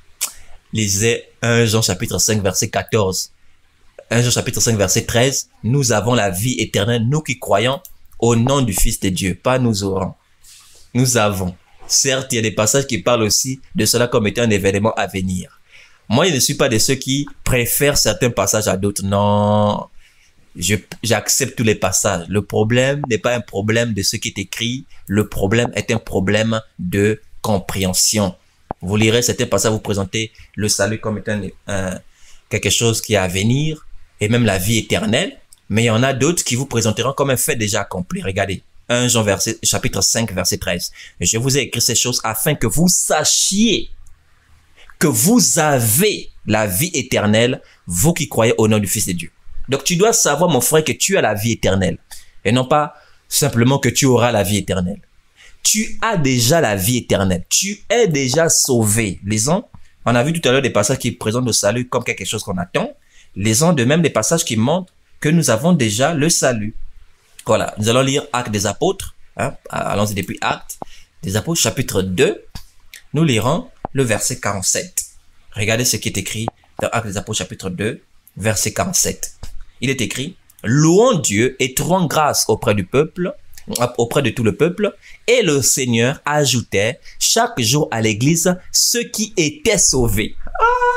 Lisez un Jean chapitre cinq, verset quatorze. un Jean chapitre cinq, verset treize. Nous avons la vie éternelle, nous qui croyons au nom du Fils de Dieu. Pas nous aurons. Nous avons. Certes, il y a des passages qui parlent aussi de cela comme étant un événement à venir. Moi, je ne suis pas de ceux qui préfèrent certains passages à d'autres. Non, j'accepte tous les passages. Le problème n'est pas un problème de ce qui est écrit. Le problème est un problème de compréhension. Vous lirez certains passages, vous présentez le salut comme étant un, quelque chose qui est à venir et même la vie éternelle. Mais il y en a d'autres qui vous présenteront comme un fait déjà accompli. Regardez, un Jean verset, chapitre cinq, verset treize. Je vous ai écrit ces choses afin que vous sachiez que vous avez la vie éternelle, vous qui croyez au nom du Fils de Dieu. Donc tu dois savoir, mon frère, que tu as la vie éternelle. Et non pas simplement que tu auras la vie éternelle. Tu as déjà la vie éternelle. Tu es déjà sauvé. Lisons, on a vu tout à l'heure des passages qui présentent le salut comme quelque chose qu'on attend. Lisons de même des passages qui montrent que nous avons déjà le salut. Voilà, nous allons lire Actes des Apôtres. Hein? Allons-y depuis Actes des Apôtres, chapitre deux. Nous lirons le verset quarante-sept. Regardez ce qui est écrit dans Actes des Apôtres, chapitre deux, verset quarante-sept. Il est écrit, « Louons Dieu et trouvons grâce auprès du peuple, auprès de tout le peuple, et le Seigneur ajoutait chaque jour à l'église ceux qui étaient sauvés. Ah »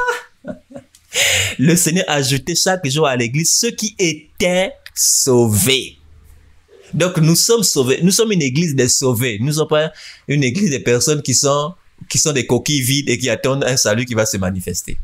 Le Seigneur ajoutait chaque jour à l'église ceux qui étaient sauvés. Donc nous sommes sauvés. Nous sommes une église des sauvés. Nous ne sommes pas une église des personnes qui sont, qui sont des coquilles vides et qui attendent un salut qui va se manifester.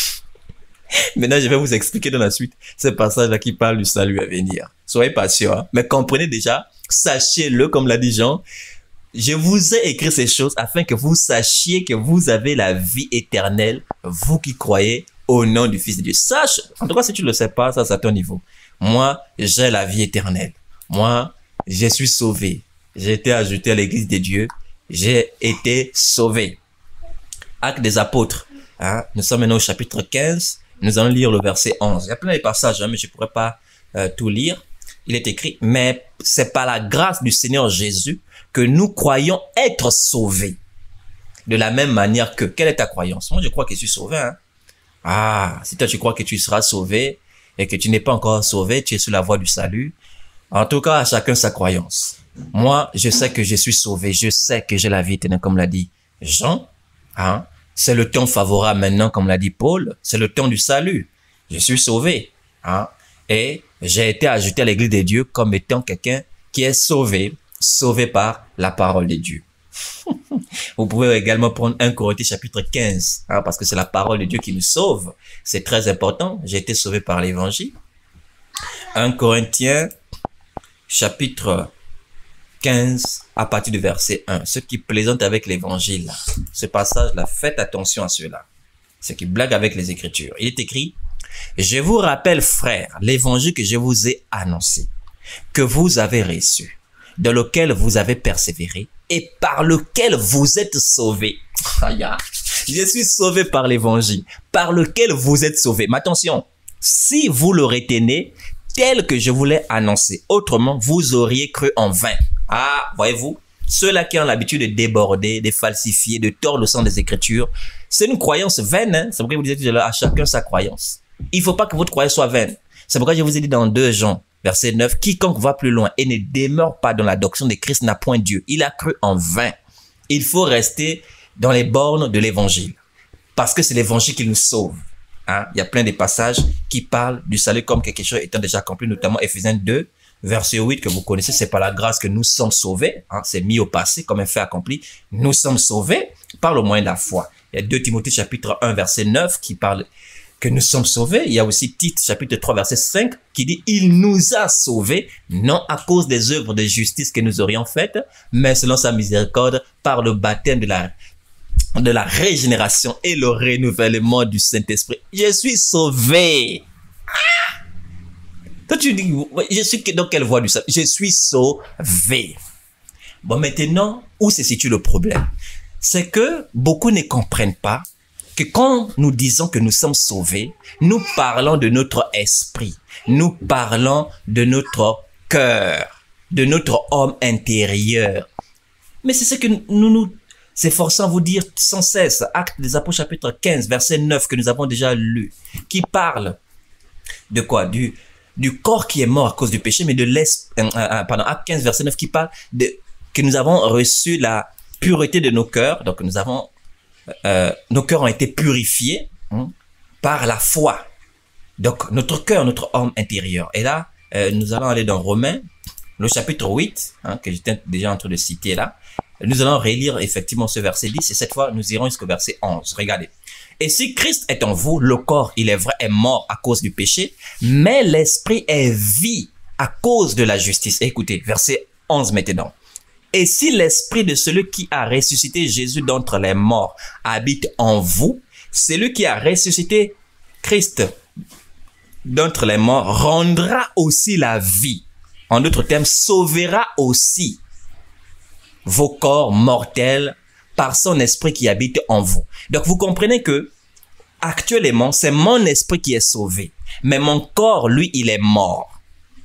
Maintenant, je vais vous expliquer dans la suite ce passage-là qui parle du salut à venir. Soyez patients, hein? Mais comprenez déjà, sachez-le, comme l'a dit Jean. Je vous ai écrit ces choses afin que vous sachiez que vous avez la vie éternelle, vous qui croyez au nom du Fils de Dieu. Sache, en tout cas, si tu ne le sais pas, ça c'est à ton niveau. Moi, j'ai la vie éternelle. Moi, je suis sauvé. J'ai été ajouté à l'église de Dieu. J'ai été sauvé. Actes des Apôtres. Hein? Nous sommes maintenant au chapitre quinze. Nous allons lire le verset onze. Il y a plein de passages, hein, mais je ne pourrais pas euh, tout lire. Il est écrit, mais c'est par la grâce du Seigneur Jésus que nous croyons être sauvés. De la même manière que, quelle est ta croyance? Moi, je crois que je suis sauvé. Hein? Ah, si toi tu crois que tu seras sauvé et que tu n'es pas encore sauvé, tu es sur la voie du salut. En tout cas, à chacun sa croyance. Moi, je sais que je suis sauvé. Je sais que j'ai la vie éternelle, comme l'a dit Jean. Hein? C'est le temps favorable maintenant, comme l'a dit Paul. C'est le temps du salut. Je suis sauvé. Hein? Et j'ai été ajouté à l'église de Dieu comme étant quelqu'un qui est sauvé, sauvé par la parole de Dieu. Vous pouvez également prendre un Corinthiens chapitre quinze, hein, parce que c'est la parole de Dieu qui nous sauve. C'est très important. J'ai été sauvé par l'évangile. un Corinthiens chapitre quinze, à partir du verset un. Ceux qui plaisantent avec l'évangile, ce passage-là, faites attention à cela. Ceux qui blaguent avec les Écritures. Il est écrit, « Je vous rappelle, frères, l'évangile que je vous ai annoncé, que vous avez reçu, dans lequel vous avez persévéré et par lequel vous êtes sauvés. » Je suis sauvé par l'évangile, par lequel vous êtes sauvés. Mais attention, si vous le retenez tel que je vous l'ai annoncé, autrement, vous auriez cru en vain. Ah, voyez-vous, ceux-là qui ont l'habitude de déborder, de falsifier, de tordre le sens des Écritures, c'est une croyance vaine. Hein? C'est pourquoi vous disais à chacun sa croyance. Il ne faut pas que votre croyance soit vaine. C'est pourquoi je vous ai dit dans deux Jean, verset neuf, quiconque va plus loin et ne demeure pas dans la doctrine de Christ n'a point Dieu. Il a cru en vain. Il faut rester dans les bornes de l'évangile. Parce que c'est l'évangile qui nous sauve. Hein? Il y a plein de passages qui parlent du salut comme quelque chose étant déjà accompli, notamment Éphésiens deux, verset huit, que vous connaissez. C'est par la grâce que nous sommes sauvés. Hein? C'est mis au passé comme un fait accompli. Nous sommes sauvés par le moyen de la foi. Il y a deux Timothée chapitre un, verset neuf, qui parle que nous sommes sauvés. Il y a aussi Tite, chapitre trois, verset cinq, qui dit « Il nous a sauvés, non à cause des œuvres de justice que nous aurions faites, mais selon sa miséricorde, par le baptême de la, de la régénération et le renouvellement du Saint-Esprit. » Je suis sauvé. Ah! Toi, tu dis, je suis dans quelle voie du salut? Je suis sauvé. Bon, maintenant, où se situe le problème? C'est que beaucoup ne comprennent pas que quand nous disons que nous sommes sauvés, nous parlons de notre esprit, nous parlons de notre cœur, de notre homme intérieur. Mais c'est ce que nous nous efforçons à vous dire sans cesse. Actes des Apôtres chapitre quinze, verset neuf que nous avons déjà lu, qui parle de quoi? Du, du corps qui est mort à cause du péché, mais de l'esprit, euh, euh, pardon, Actes quinze, verset neuf qui parle de que nous avons reçu la pureté de nos cœurs, donc nous avons Euh, nos cœurs ont été purifiés hein, par la foi. Donc, notre cœur, notre homme intérieur. Et là, euh, nous allons aller dans Romains, le chapitre huit, hein, que j'étais déjà en train de citer là. Nous allons relire effectivement ce verset dix et cette fois, nous irons jusqu'au verset onze. Regardez. Et si Christ est en vous, le corps, il est vrai, est mort à cause du péché, mais l'esprit est vie à cause de la justice. Et écoutez, verset onze maintenant. Et si l'esprit de celui qui a ressuscité Jésus d'entre les morts habite en vous, celui qui a ressuscité Christ d'entre les morts rendra aussi la vie. En d'autres termes, sauvera aussi vos corps mortels par son esprit qui habite en vous. Donc, vous comprenez que actuellement, c'est mon esprit qui est sauvé, mais mon corps, lui, il est mort.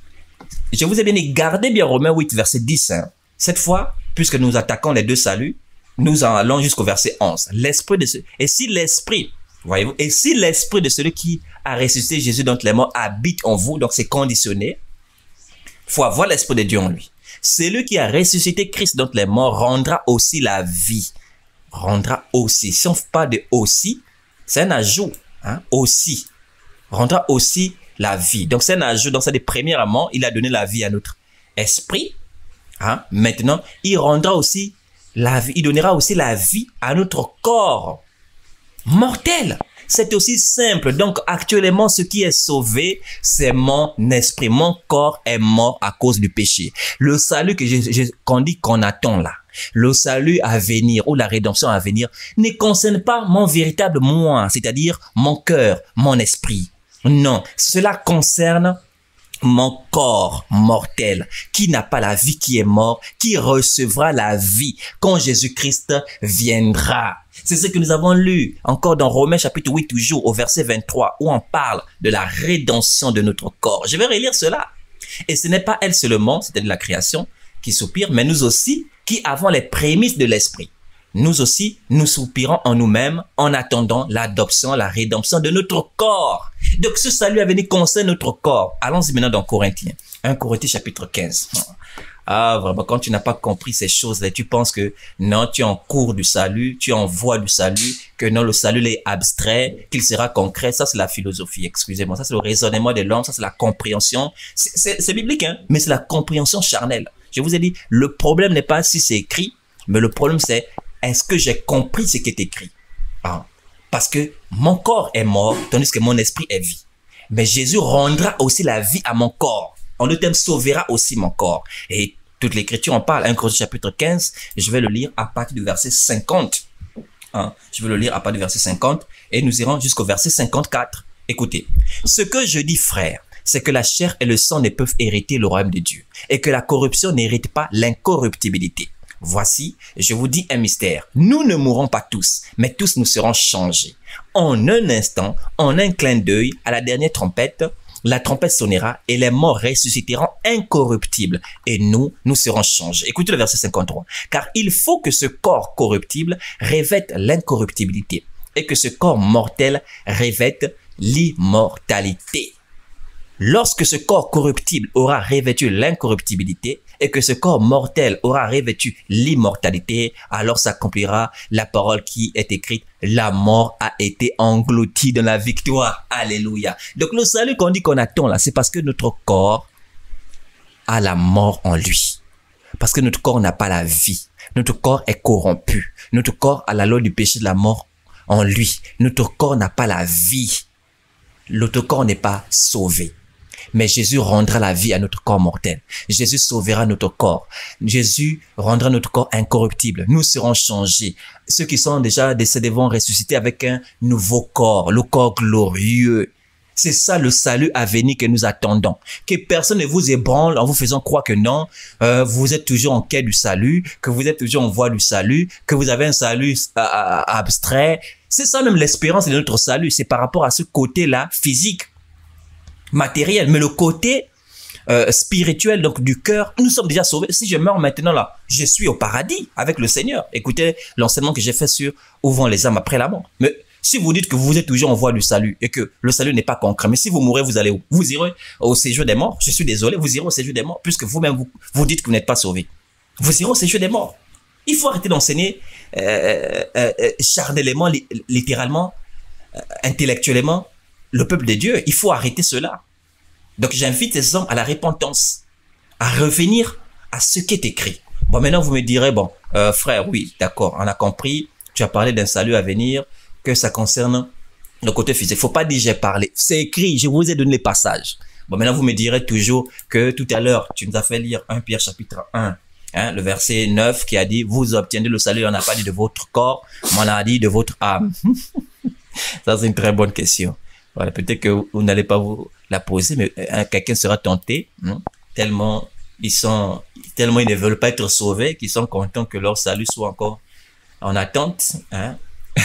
Je vous ai bien dit, gardez bien Romains huit, verset dix, hein. Cette fois, puisque nous attaquons les deux saluts, nous en allons jusqu'au verset onze. L'esprit de ce, et si l'esprit, voyez-vous, et si l'esprit de celui qui a ressuscité Jésus d'entre les morts habite en vous, donc c'est conditionné, faut avoir l'esprit de Dieu en lui. Celui qui a ressuscité Christ d'entre les morts rendra aussi la vie. Rendra aussi. Si on ne fait pas de aussi, c'est un ajout, hein, aussi. Rendra aussi la vie. Donc c'est un ajout. Donc c'est premièrement, il a donné la vie à notre esprit. Hein? Maintenant, il rendra aussi la vie, il donnera aussi la vie à notre corps mortel. C'est aussi simple. Donc, actuellement, ce qui est sauvé, c'est mon esprit. Mon corps est mort à cause du péché. Le salut que je, je, qu'on dit qu'on attend là, le salut à venir ou la rédemption à venir ne concerne pas mon véritable moi, c'est-à-dire mon cœur, mon esprit. Non, cela concerne mon corps mortel, qui n'a pas la vie, qui est mort, qui recevra la vie quand Jésus-Christ viendra. C'est ce que nous avons lu encore dans Romains chapitre huit, toujours au verset vingt-trois, où on parle de la rédemption de notre corps. Je vais relire cela. Et ce n'est pas elle seulement, c'est-à-dire la création, qui soupire, mais nous aussi, qui avons les prémices de l'esprit. Nous aussi, nous soupirons en nous-mêmes en attendant l'adoption, la rédemption de notre corps. Donc, ce salut à venir concerne notre corps. Allons-y maintenant dans Corinthiens. un Corinthiens chapitre quinze. Ah, vraiment, quand tu n'as pas compris ces choses-là, tu penses que non, tu es en cours du salut, tu es en voie du salut, que non, le salut est abstrait, qu'il sera concret. Ça, c'est la philosophie, excusez-moi. Ça, c'est le raisonnement de l'homme, ça, c'est la compréhension. C'est biblique, hein, mais c'est la compréhension charnelle. Je vous ai dit, le problème n'est pas si c'est écrit, mais le problème, c'est est-ce que j'ai compris ce qui est écrit? Ah, parce que mon corps est mort, tandis que mon esprit est vie. Mais Jésus rendra aussi la vie à mon corps. En d'autres termes, sauvera aussi mon corps. Et toute l'écriture en parle. un Corinthiens chapitre quinze, je vais le lire à partir du verset cinquante. Hein, je vais le lire à partir du verset cinquante et nous irons jusqu'au verset cinquante-quatre. Écoutez, ce que je dis, frère, c'est que la chair et le sang ne peuvent hériter le royaume de Dieu et que la corruption n'hérite pas l'incorruptibilité. Voici, je vous dis un mystère. Nous ne mourrons pas tous, mais tous nous serons changés. En un instant, en un clin d'œil, à la dernière trompette, la trompette sonnera et les morts ressusciteront incorruptibles et nous, nous serons changés. Écoutez le verset cinquante-trois. Car il faut que ce corps corruptible revête l'incorruptibilité et que ce corps mortel revête l'immortalité. Lorsque ce corps corruptible aura revêtu l'incorruptibilité et que ce corps mortel aura revêtu l'immortalité, alors s'accomplira la parole qui est écrite. La mort a été engloutie dans la victoire. Alléluia. Donc le salut qu'on dit qu'on attend là, c'est parce que notre corps a la mort en lui. Parce que notre corps n'a pas la vie. Notre corps est corrompu. Notre corps a la loi du péché de la mort en lui. Notre corps n'a pas la vie. notre corps n'est pas sauvé. Mais Jésus rendra la vie à notre corps mortel. Jésus sauvera notre corps. Jésus rendra notre corps incorruptible. Nous serons changés. Ceux qui sont déjà décédés vont ressusciter avec un nouveau corps, le corps glorieux. C'est ça le salut à venir que nous attendons. Que personne ne vous ébranle en vous faisant croire que non, euh, vous êtes toujours en quête du salut, que vous êtes toujours en voie du salut, que vous avez un salut euh, abstrait. C'est ça même l'espérance de notre salut. C'est par rapport à ce côté-là physique, matériel, mais le côté euh, spirituel, donc du cœur, nous sommes déjà sauvés. Si je meurs maintenant là, je suis au paradis avec le Seigneur. Écoutez l'enseignement que j'ai fait sur où vont les âmes après la mort. Mais si vous dites que vous êtes toujours en voie du salut et que le salut n'est pas concret, mais si vous mourrez, vous allez où? Vous irez au séjour des morts. Je suis désolé, vous irez au séjour des morts puisque vous-même vous, vous dites que vous n'êtes pas sauvé. Vous irez au séjour des morts. Il faut arrêter d'enseigner euh, euh, euh, charnellement, li littéralement, euh, intellectuellement le peuple de Dieu. Il faut arrêter cela. Donc j'invite les hommes à la repentance, à revenir à ce qui est écrit. Bon, maintenant vous me direz, bon, euh, frère, oui, d'accord, on a compris, tu as parlé d'un salut à venir, que ça concerne le côté physique. Faut pas dire j'ai parlé, c'est écrit, je vous ai donné les passages. Bon, maintenant vous me direz toujours que tout à l'heure, tu nous as fait lire un Pierre chapitre un, hein, le verset neuf qui a dit, vous obtiendrez le salut, on n'a pas dit de votre corps, mais on a dit de votre âme. Ça c'est une très bonne question. Voilà, peut-être que vous, vous n'allez pas vous la poser, mais hein, quelqu'un sera tenté, hein, tellement ils sont, tellement ils ne veulent pas être sauvés, qu'ils sont contents que leur salut soit encore en attente. Hein.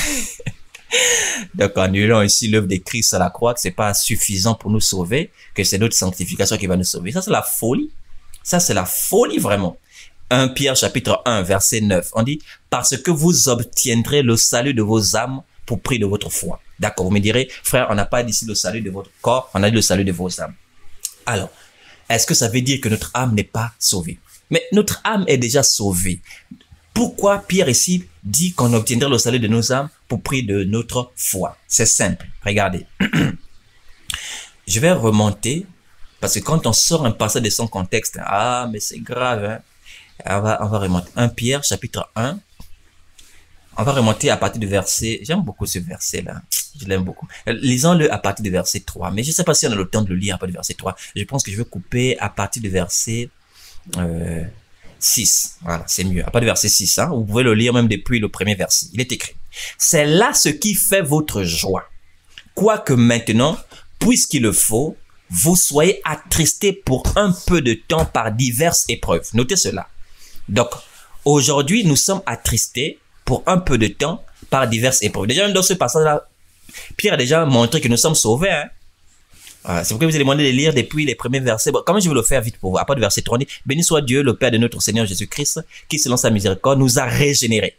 Donc, en annulant ici l'œuvre de Christ à la croix, que c'est pas suffisant pour nous sauver, que c'est notre sanctification qui va nous sauver. Ça, c'est la folie. Ça, c'est la folie vraiment. un Pierre chapitre un, verset neuf. On dit, parce que vous obtiendrez le salut de vos âmes pour prix de votre foi. D'accord, vous me direz, frère, on n'a pas dit ici le salut de votre corps, on a dit le salut de vos âmes. Alors, est-ce que ça veut dire que notre âme n'est pas sauvée? Mais notre âme est déjà sauvée. Pourquoi Pierre ici dit qu'on obtiendra le salut de nos âmes pour prix de notre foi? C'est simple, regardez. Je vais remonter, parce que quand on sort un passage de son contexte, ah, mais c'est grave, hein? On va, on va remonter. un Pierre chapitre un. On va remonter à partir du verset, j'aime beaucoup ce verset-là, je l'aime beaucoup. Lisons-le à partir du verset trois, mais je ne sais pas si on a le temps de le lire à partir du verset trois. Je pense que je vais couper à partir du verset euh, six. Voilà, c'est mieux. À partir du verset six, hein, vous pouvez le lire même depuis le premier verset. Il est écrit. C'est là ce qui fait votre joie. Quoique maintenant, puisqu'il le faut, vous soyez attristés pour un peu de temps par diverses épreuves. Notez cela. Donc, aujourd'hui, nous sommes attristés pour un peu de temps par diverses épreuves. Déjà, dans ce passage-là, Pierre a déjà montré que nous sommes sauvés. Hein? Voilà, c'est pourquoi je vous ai demandé de lire depuis les premiers versets. Bon, comment je vais le faire vite pour vous? À part du verset trois, on dit, béni soit Dieu, le Père de notre Seigneur Jésus-Christ, qui selon sa miséricorde nous a régénérés.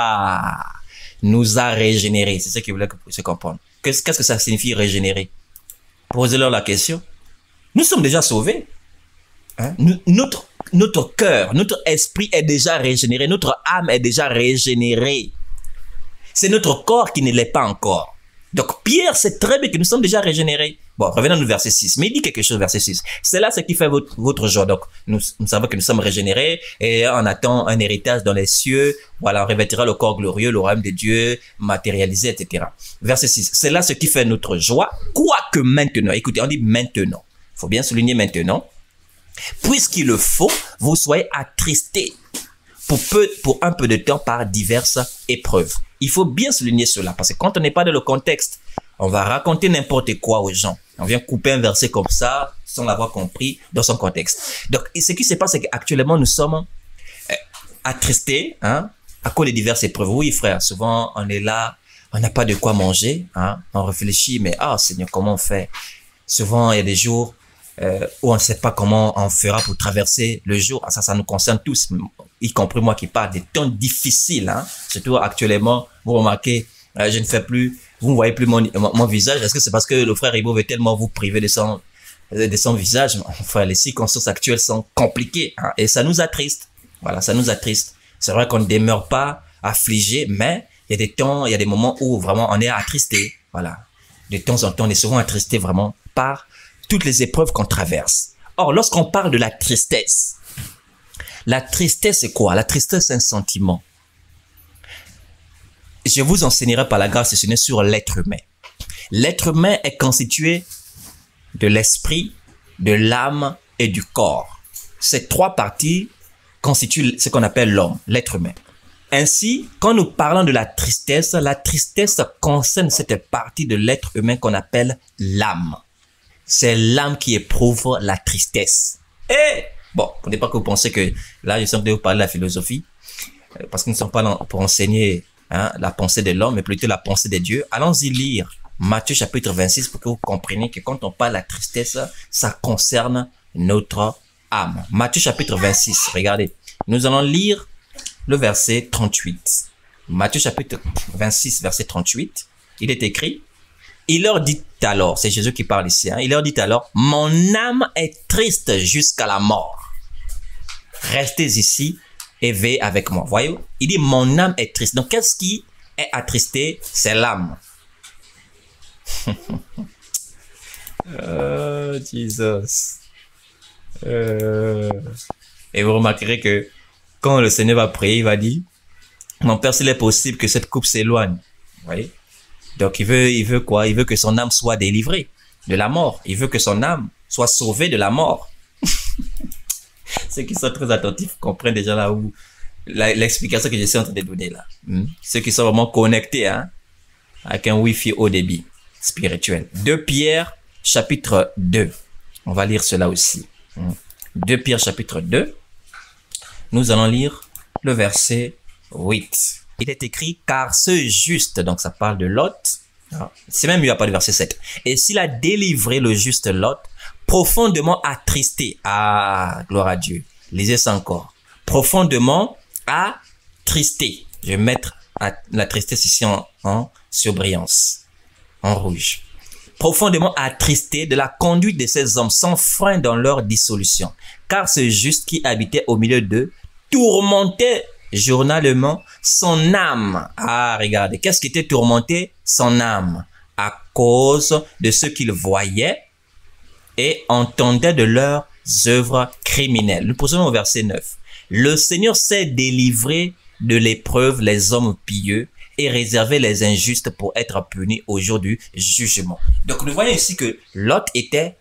Ah, nous a régénérés. C'est ce qu'il voulait que vous puissiez comprendre. Qu'est-ce que ça signifie régénérer? Posez-leur la question. Nous sommes déjà sauvés. Hein? Notre, notre cœur, notre esprit est déjà régénéré. Notre âme est déjà régénérée. C'est notre corps qui ne l'est pas encore. Donc, Pierre sait très bien que nous sommes déjà régénérés. Bon, revenons au verset six. Mais il dit quelque chose, verset six. C'est là ce qui fait votre, votre joie. Donc, nous, nous savons que nous sommes régénérés et on attend un héritage dans les cieux. Voilà, on revêtira le corps glorieux, le royaume de Dieu, matérialisé, et cetera. Verset six. C'est là ce qui fait notre joie. Quoique maintenant, écoutez, on dit maintenant. Il faut bien souligner maintenant. Puisqu'il le faut, vous soyez attristés pour, peu, pour un peu de temps par diverses épreuves. Il faut bien souligner cela parce que quand on n'est pas dans le contexte, on va raconter n'importe quoi aux gens. On vient couper un verset comme ça sans l'avoir compris dans son contexte. Donc, ce qui se passe, c'est qu'actuellement, nous sommes euh, attristés hein, à cause des diverses épreuves. Oui, frère, souvent, on est là, on n'a pas de quoi manger. Hein, on réfléchit, mais ah, Seigneur, comment on fait? Souvent, il y a des jours Euh, où on ne sait pas comment on fera pour traverser le jour. Ça, ça nous concerne tous, y compris moi qui parle des temps difficiles. Hein. Surtout actuellement, vous remarquez, euh, je ne fais plus, vous ne voyez plus mon, mon, mon visage. Est-ce que c'est parce que le frère Ribo veut tellement vous priver de son, de son visage? Enfin, les circonstances actuelles sont compliquées hein, et ça nous attriste. Voilà, ça nous attriste. C'est vrai qu'on ne demeure pas affligé, mais il y a des temps, il y a des moments où vraiment on est attristé. Voilà. De temps en temps, on est souvent attristé vraiment par toutes les épreuves qu'on traverse. Or, lorsqu'on parle de la tristesse, la tristesse c'est quoi? La tristesse c'est un sentiment. Je vous enseignerai par la grâce du Seigneur sur l'être humain. L'être humain est constitué de l'esprit, de l'âme et du corps. Ces trois parties constituent ce qu'on appelle l'homme, l'être humain. Ainsi, quand nous parlons de la tristesse, la tristesse concerne cette partie de l'être humain qu'on appelle l'âme. C'est l'âme qui éprouve la tristesse. Et, bon, pour ne pas que vous pensez que là, je suis en train de vous parler de la philosophie, parce que nous ne sommes pas là pour enseigner hein, la pensée de l'homme, mais plutôt la pensée de Dieu. Allons-y lire Matthieu chapitre vingt-six pour que vous compreniez que quand on parle de la tristesse, ça concerne notre âme. Matthieu chapitre vingt-six, regardez. Nous allons lire le verset trente-huit. Matthieu chapitre vingt-six, verset trente-huit. Il est écrit, il leur dit alors, c'est Jésus qui parle ici, hein, il leur dit alors, mon âme est triste jusqu'à la mort. Restez ici et veillez avec moi. Voyez, il dit mon âme est triste. Donc qu'est-ce qui est attristé? C'est l'âme. Oh, Jesus. Euh... Et vous remarquerez que quand le Seigneur va prier, il va dire, mon Père, s'il est possible que cette coupe s'éloigne. Vous voyez? Donc, il veut, il veut quoi? Il veut que son âme soit délivrée de la mort. Il veut que son âme soit sauvée de la mort. Ceux qui sont très attentifs comprennent déjà là où l'explication que je suis en train de donner là. Hmm? Ceux qui sont vraiment connectés hein, avec un Wi-Fi haut débit spirituel. deux Pierre, chapitre deux. On va lire cela aussi. Hmm? deux Pierre, chapitre deux. Nous allons lire le verset huit. Il est écrit, car ce juste, donc ça parle de Lot, c'est même mieux à part le verset sept. Et s'il a délivré le juste Lot, profondément attristé, ah, gloire à Dieu, lisez ça encore, profondément attristé, je vais mettre la tristesse ici en, en surbrillance, en rouge, profondément attristé de la conduite de ces hommes sans frein dans leur dissolution, car ce juste qui habitait au milieu d'eux tourmentait journalement son âme. Ah, regardez, qu'est-ce qui était tourmenté? Son âme, à cause de ce qu'il voyait et entendait de leurs œuvres criminelles. Nous poursuivons au verset neuf. Le Seigneur sait délivrer de l'épreuve les hommes pieux et réserver les injustes pour être punis au jour du jugement. Donc, nous voyons ici que Lot était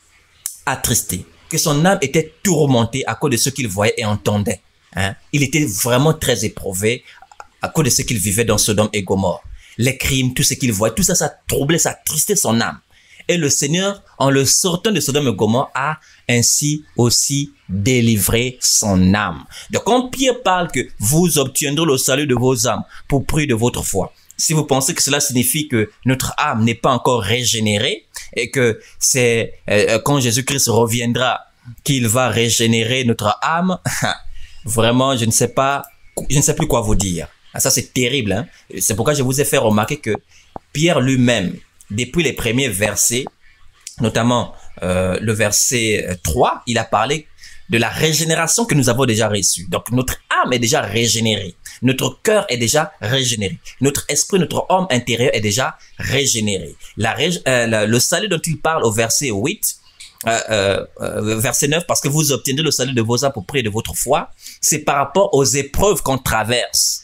attristé, que son âme était tourmentée à cause de ce qu'il voyait et entendait. Hein? Il était vraiment très éprouvé à cause de ce qu'il vivait dans Sodome et Gomorrhe. Les crimes, tout ce qu'il voyait, tout ça, ça troublait, ça attristait son âme. Et le Seigneur, en le sortant de Sodome et Gomorrhe, a ainsi aussi délivré son âme. Donc, quand Pierre parle que vous obtiendrez le salut de vos âmes pour prix de votre foi, si vous pensez que cela signifie que notre âme n'est pas encore régénérée et que c'est euh, quand Jésus-Christ reviendra qu'il va régénérer notre âme, vraiment, je ne sais pas, je ne sais plus quoi vous dire. Ah, ça, c'est terrible. Hein? C'est pourquoi je vous ai fait remarquer que Pierre lui-même, depuis les premiers versets, notamment euh, le verset trois, il a parlé de la régénération que nous avons déjà reçue. Donc, notre âme est déjà régénérée. Notre cœur est déjà régénéré. Notre esprit, notre homme intérieur est déjà régénéré. La, euh, la, le salut dont il parle au verset huit, Euh, euh, euh, verset neuf, parce que vous obtiendrez le salut de vos âmes pour prier de votre foi, c'est par rapport aux épreuves qu'on traverse.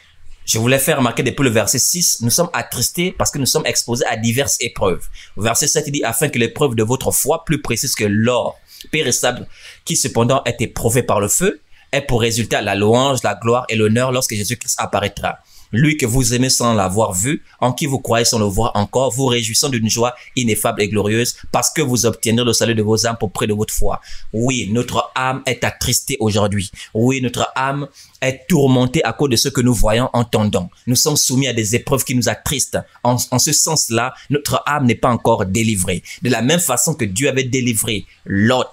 Je voulais faire remarquer depuis le verset six, nous sommes attristés parce que nous sommes exposés à diverses épreuves. Au verset sept, il dit, afin que l'épreuve de votre foi, plus précise que l'or périssable, qui cependant est éprouvé par le feu, ait pour résultat la louange, la gloire et l'honneur lorsque Jésus-Christ apparaîtra. Lui que vous aimez sans l'avoir vu, en qui vous croyez sans le voir encore, vous réjouissant d'une joie ineffable et glorieuse, parce que vous obtiendrez le salut de vos âmes pour près de votre foi. Oui, notre âme est attristée aujourd'hui. Oui, notre âme est tourmentée à cause de ce que nous voyons, entendons. Nous sommes soumis à des épreuves qui nous attristent. En, en ce sens-là, notre âme n'est pas encore délivrée. De la même façon que Dieu avait délivré Lot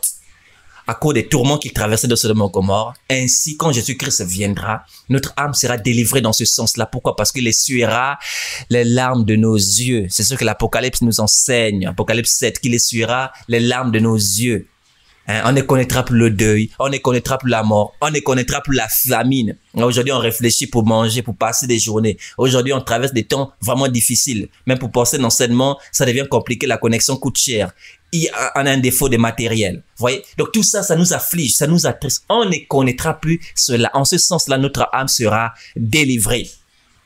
à cause des tourments qu'il traversait de Sodome et Gomorrhe, ainsi quand Jésus-Christ viendra, notre âme sera délivrée dans ce sens-là. Pourquoi? Parce qu'il essuiera les larmes de nos yeux. C'est ce que l'Apocalypse nous enseigne. Apocalypse sept, qu'il essuiera les larmes de nos yeux. Hein? On ne connaîtra plus le deuil, on ne connaîtra plus la mort, on ne connaîtra plus la famine. Aujourd'hui, on réfléchit pour manger, pour passer des journées. Aujourd'hui, on traverse des temps vraiment difficiles. Même pour passer l'enseignement, ça devient compliqué, la connexion coûte cher. Il y a un défaut de matériel. Vous voyez? Donc tout ça, ça nous afflige, ça nous attriste. On ne connaîtra plus cela. En ce sens-là, notre âme sera délivrée.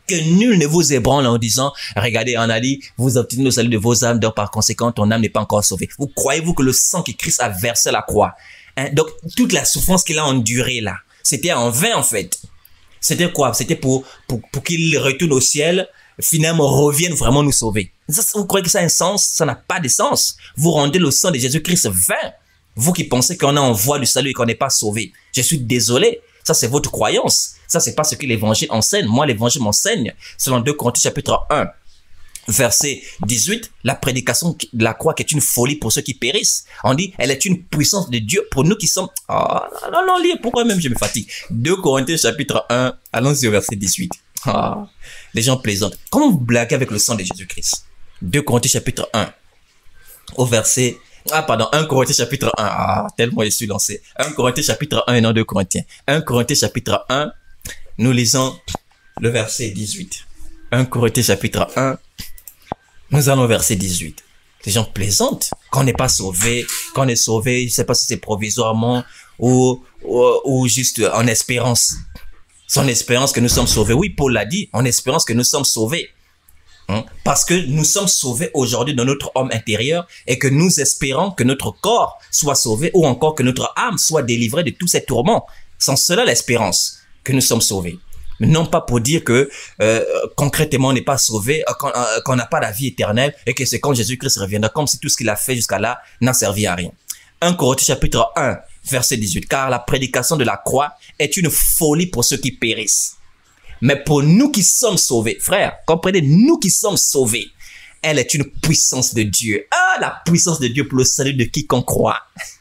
Que nul ne vous ébranle en disant, regardez, on a dit, vous obtenez le salut de vos âmes, donc par conséquent, ton âme n'est pas encore sauvée. Vous croyez-vous que le sang que Christ a versé à la croix, hein, donc toute la souffrance qu'il a endurée là, c'était en vain en fait. C'était quoi? C'était pour, pour, pour qu'il retourne au ciel, finalement revienne vraiment nous sauver. Ça, vous croyez que ça a un sens? Ça n'a pas de sens. Vous rendez le sang de Jésus-Christ vain. Vous qui pensez qu'on a en voie du salut et qu'on n'est pas sauvé. Je suis désolé. Ça, c'est votre croyance. Ça, c'est pas ce que l'évangile enseigne. Moi, l'évangile m'enseigne, selon deux Corinthiens chapitre un, verset dix-huit, la prédication de la croix qui est une folie pour ceux qui périssent. On dit, elle est une puissance de Dieu pour nous qui sommes... Oh, non, non, lire, pourquoi même je me fatigue? deux Corinthiens chapitre un, allons-y au verset dix-huit. Oh, les gens plaisantent. Comment vous blaguez avec le sang de Jésus-Christ? deux Corinthiens chapitre un, au verset... Ah, pardon, un Corinthiens chapitre un. Ah, tellement je suis lancé. un Corinthiens chapitre un et non deux Corinthiens. un Corinthiens chapitre un, nous lisons le verset dix-huit. un Corinthiens chapitre un, nous allons au verset dix-huit. Les gens plaisantent. Quand on n'est pas sauvé, quand on est sauvé, je ne sais pas si c'est provisoirement ou, ou, ou juste en espérance. C'est en espérance que nous sommes sauvés. Oui, Paul l'a dit, en espérance que nous sommes sauvés. Hein? Parce que nous sommes sauvés aujourd'hui dans notre homme intérieur et que nous espérons que notre corps soit sauvé ou encore que notre âme soit délivrée de tous ces tourments. Sans cela l'espérance que nous sommes sauvés. Non pas pour dire que euh, concrètement on n'est pas sauvé, qu'on euh, qu'on n'a pas la vie éternelle et que c'est quand Jésus-Christ reviendra, comme si tout ce qu'il a fait jusqu'à là n'a servi à rien. un Corinthiens chapitre un, verset dix-huit. Car la prédication de la croix est une folie pour ceux qui périssent. Mais pour nous qui sommes sauvés, frères, comprenez, nous qui sommes sauvés, elle est une puissance de Dieu. Ah, la puissance de Dieu pour le salut de quiconque croit.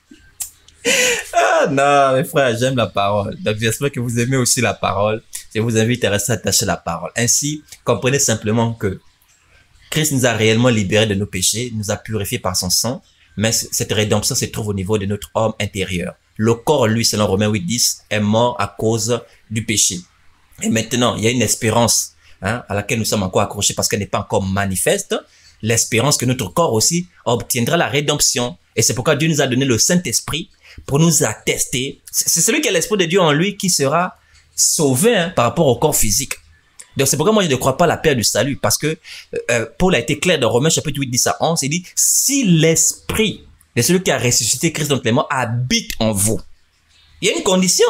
Ah non, mes frères, j'aime la parole. Donc j'espère que vous aimez aussi la parole. Je vous invite à rester attaché à la parole. Ainsi, comprenez simplement que Christ nous a réellement libérés de nos péchés, nous a purifiés par son sang, mais cette rédemption se trouve au niveau de notre homme intérieur. Le corps, lui, selon Romains huit dix, est mort à cause du péché. Et maintenant, il y a une espérance hein, à laquelle nous sommes encore accrochés parce qu'elle n'est pas encore manifeste. L'espérance que notre corps aussi obtiendra la rédemption. Et c'est pourquoi Dieu nous a donné le Saint-Esprit pour nous attester. C'est celui qui a l'Esprit de Dieu en lui qui sera sauvé hein, par rapport au corps physique. Donc c'est pourquoi moi je ne crois pas à la paix du salut. Parce que euh, Paul a été clair dans Romains chapitre huit, dix à onze. Il dit, si l'Esprit de celui qui a ressuscité Christ d'entre les morts habite en vous. Il y a une condition.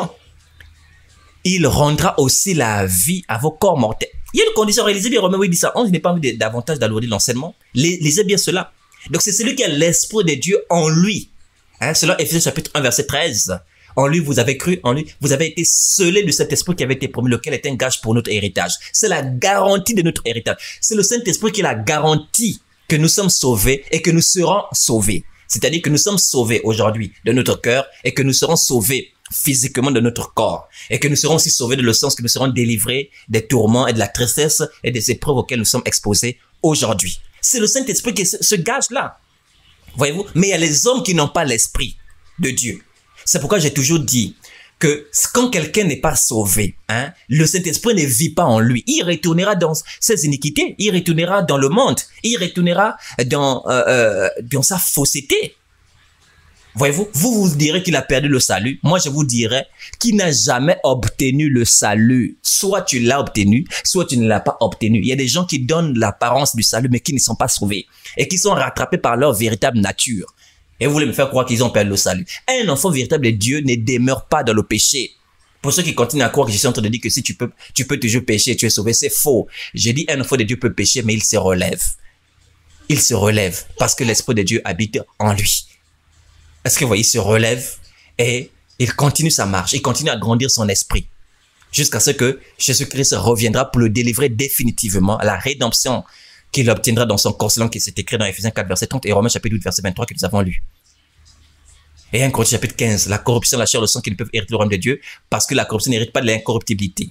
Il rendra aussi la vie à vos corps mortels. Il y a une condition réalisée des Romains huit, dix à onze. Je n'ai pas envie davantage d'alourdir l'enseignement. Lisez bien cela. Donc c'est celui qui a l'Esprit de Dieu en lui. Hein, selon Éphésiens chapitre un, verset treize. En lui, vous avez cru, en lui, vous avez été scellés de cet esprit qui avait été promis, lequel est un gage pour notre héritage. C'est la garantie de notre héritage. C'est le Saint-Esprit qui est la garantie que nous sommes sauvés et que nous serons sauvés. C'est-à-dire que nous sommes sauvés aujourd'hui de notre cœur et que nous serons sauvés physiquement de notre corps. Et que nous serons aussi sauvés de le sens que nous serons délivrés des tourments et de la tristesse et des épreuves auxquelles nous sommes exposés aujourd'hui. C'est le Saint-Esprit qui est ce, ce gage-là. Voyez-vous? Mais il y a les hommes qui n'ont pas l'Esprit de Dieu. C'est pourquoi j'ai toujours dit que quand quelqu'un n'est pas sauvé, hein, le Saint-Esprit ne vit pas en lui. Il retournera dans ses iniquités, il retournera dans le monde, il retournera dans, euh, euh, dans sa fausseté. Voyez-vous, vous vous direz qu'il a perdu le salut. Moi, je vous dirais qu'il n'a jamais obtenu le salut. Soit tu l'as obtenu, soit tu ne l'as pas obtenu. Il y a des gens qui donnent l'apparence du salut, mais qui ne sont pas sauvés et qui sont rattrapés par leur véritable nature. Et vous voulez me faire croire qu'ils ont perdu le salut. Un enfant véritable de Dieu ne demeure pas dans le péché. Pour ceux qui continuent à croire que je suis en train de dire que si tu peux, tu peux toujours pécher et tu es sauvé, c'est faux. J'ai dit un enfant de Dieu peut pécher, mais il se relève. Il se relève parce que l'Esprit de Dieu habite en lui. Est-ce que vous voyez, il se relève et il continue sa marche. Il continue à grandir son esprit jusqu'à ce que Jésus-Christ reviendra pour le délivrer définitivement à la rédemption qu'il obtiendra dans son corps, selon qu'il s'est écrit dans Éphésiens quatre, verset trente et Romains chapitre huit, verset vingt-trois que nous avons lu. Et un Corinthiens chapitre quinze, la corruption, la chair, le sang qui ne peuvent hériter le royaume de Dieu parce que la corruption n'hérite pas de l'incorruptibilité.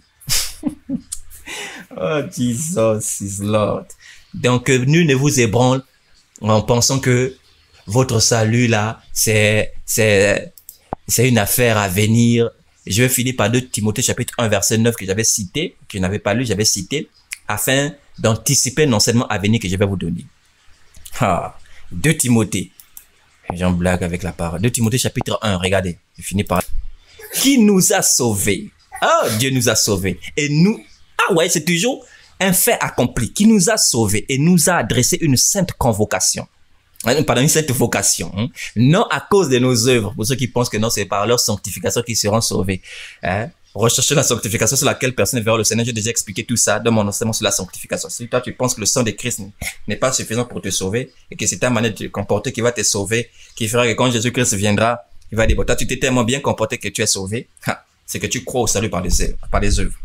Oh, Jesus is Lord. Donc, nul ne vous ébranle en pensant que votre salut là, c'est, c'est, c'est une affaire à venir. Je vais finir par deux Timothée chapitre un, verset neuf que j'avais cité, que je n'avais pas lu, j'avais cité, afin d'anticiper l'enseignement à venir que je vais vous donner. Ah, deux Timothée. J'en blague avec la parole. deux Timothée chapitre un, regardez. Je finis par... Qui nous a sauvés? Ah, Dieu nous a sauvés. Et nous... Ah ouais, c'est toujours un fait accompli qui nous a sauvés et nous a adressé une sainte convocation. Pardon, une sainte vocation. Hein? Non à cause de nos œuvres. Pour ceux qui pensent que non, c'est par leur sanctification qu'ils seront sauvés. Hein? Rechercher la sanctification sur laquelle personne verra le Seigneur. J'ai déjà expliqué tout ça dans mon enseignement sur la sanctification. Si toi, tu penses que le sang de Christ n'est pas suffisant pour te sauver et que c'est ta manière de te comporter qui va te sauver, qui fera que quand Jésus-Christ viendra, il va dire, bon, toi, tu t'es tellement bien comporté que tu es sauvé. C'est que tu crois au salut par les œuvres. Par les œuvres.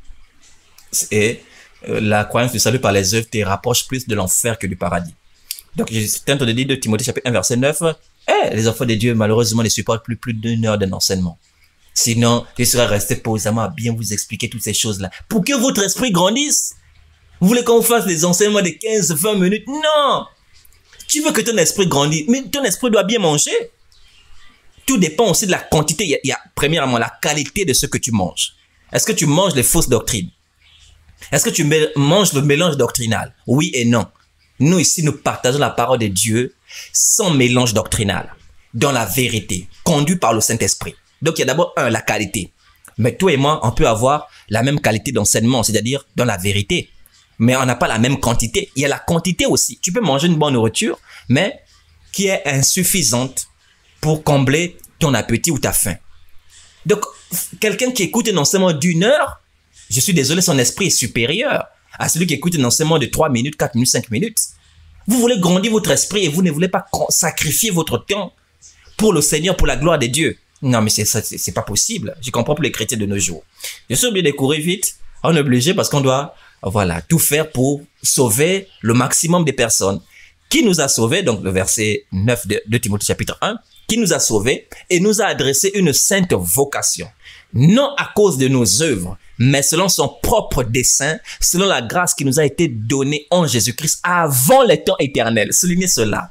Et euh, la croyance du salut par les œuvres te rapproche plus de l'enfer que du paradis. Donc, je suis en train de dire de Timothée chapitre un verset neuf, eh, les enfants de Dieu, malheureusement, ne supportent plus plus d'une heure d'un enseignement. Sinon, je serais resté posément à bien vous expliquer toutes ces choses-là. Pour que votre esprit grandisse. Vous voulez qu'on fasse des enseignements de quinze à vingt minutes? Non! Tu veux que ton esprit grandisse, mais ton esprit doit bien manger. Tout dépend aussi de la quantité. Il y a, il y a premièrement la qualité de ce que tu manges. Est-ce que tu manges les fausses doctrines? Est-ce que tu manges le mélange doctrinal? Oui et non. Nous ici, nous partageons la parole de Dieu sans mélange doctrinal, dans la vérité, conduit par le Saint-Esprit. Donc, il y a d'abord, un, la qualité. Mais toi et moi, on peut avoir la même qualité d'enseignement, c'est-à-dire dans la vérité. Mais on n'a pas la même quantité. Il y a la quantité aussi. Tu peux manger une bonne nourriture, mais qui est insuffisante pour combler ton appétit ou ta faim. Donc, quelqu'un qui écoute un enseignement d'une heure, je suis désolé, son esprit est supérieur à celui qui écoute un enseignement de trois minutes, quatre minutes, cinq minutes. Vous voulez grandir votre esprit et vous ne voulez pas sacrifier votre temps pour le Seigneur, pour la gloire de Dieu. Non, mais c'est ça, c'est pas possible. Je comprends pour les chrétiens de nos jours. Je suis obligé de courir vite. On est obligé parce qu'on doit, voilà, tout faire pour sauver le maximum des personnes. Qui nous a sauvés, donc le verset neuf de, de Timothée chapitre un, qui nous a sauvés et nous a adressé une sainte vocation. Non à cause de nos œuvres, mais selon son propre dessein, selon la grâce qui nous a été donnée en Jésus-Christ avant les temps éternels. Soulignez cela.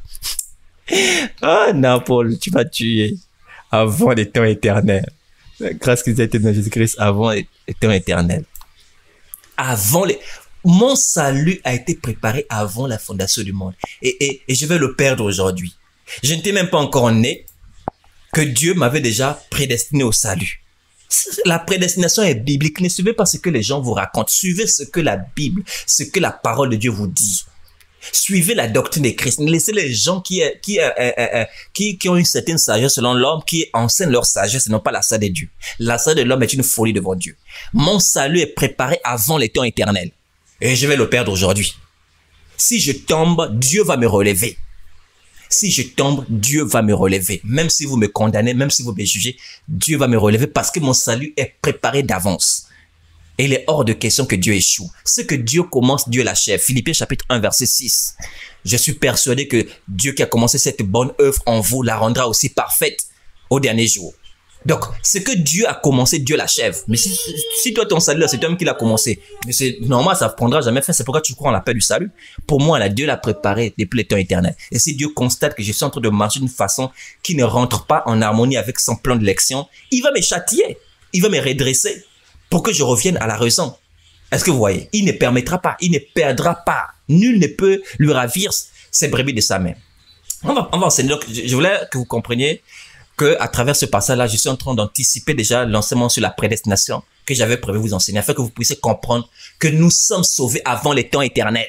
Ah, oh, non, Paul, tu vas tuer. Avant les temps éternels. La grâce qui nous a été donnée en Jésus-Christ avant les temps éternels. Avant les... Mon salut a été préparé avant la fondation du monde. Et, et, et je vais le perdre aujourd'hui. Je n'étais même pas encore né que Dieu m'avait déjà prédestiné au salut. La prédestination est biblique. Ne suivez pas ce que les gens vous racontent. Suivez ce que la Bible, ce que la parole de Dieu vous dit. Suivez la doctrine de Christ. Laissez les gens qui, qui, euh, euh, euh, qui, qui ont une certaine sagesse selon l'homme, qui enseignent leur sagesse et non pas la sagesse de Dieu. La sagesse de l'homme est une folie devant Dieu. Mon salut est préparé avant les temps éternels. Et je vais le perdre aujourd'hui. Si je tombe, Dieu va me relever. Si je tombe, Dieu va me relever. Même si vous me condamnez, même si vous me jugez, Dieu va me relever parce que mon salut est préparé d'avance. Et il est hors de question que Dieu échoue. Ce que Dieu commence, Dieu l'achève. Philippiens chapitre un, verset six. Je suis persuadé que Dieu qui a commencé cette bonne œuvre en vous la rendra aussi parfaite au dernier jour. Donc, ce que Dieu a commencé, Dieu l'achève. Mais si, si toi, ton salut, c'est toi-même qui l'a commencé. Mais c'est normal, ça ne prendra jamais fin. C'est pourquoi tu crois en la paix du salut. Pour moi, là, Dieu l'a préparé depuis les temps éternels. Et si Dieu constate que je suis en train de marcher d'une façon qui ne rentre pas en harmonie avec son plan de l'élection, il va me châtier. Il va me redresser pour que je revienne à la raison. Est-ce que vous voyez? Il ne permettra pas. Il ne perdra pas. Nul ne peut lui ravir ses brebis de sa main. On va, on va enseigner. Donc, je, je voulais que vous compreniez que à travers ce passage-là, je suis en train d'anticiper déjà l'enseignement sur la prédestination que j'avais prévu vous enseigner, afin que vous puissiez comprendre que nous sommes sauvés avant les temps éternels.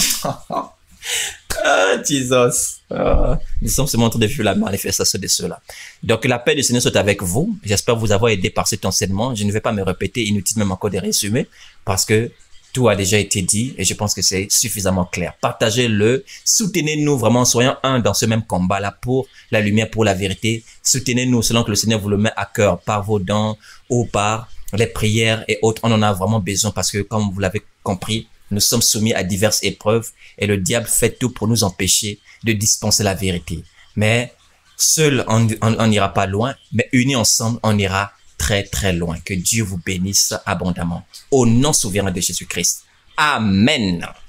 Ah, Jesus. Ah, nous sommes seulement en train de vivre la manifestation de cela. Donc, la paix du Seigneur soit avec vous. J'espère vous avoir aidé par cet enseignement. Je ne vais pas me répéter, inutile même encore de résumer, parce que tout a déjà été dit et je pense que c'est suffisamment clair. Partagez-le, soutenez-nous vraiment, soyons un dans ce même combat-là pour la lumière, pour la vérité. Soutenez-nous selon que le Seigneur vous le met à cœur par vos dons ou par les prières et autres. On en a vraiment besoin parce que, comme vous l'avez compris, nous sommes soumis à diverses épreuves et le diable fait tout pour nous empêcher de dispenser la vérité. Mais seul, on n'ira pas loin, mais unis ensemble, on ira très très loin. Que Dieu vous bénisse abondamment. Au nom souverain de Jésus-Christ. Amen.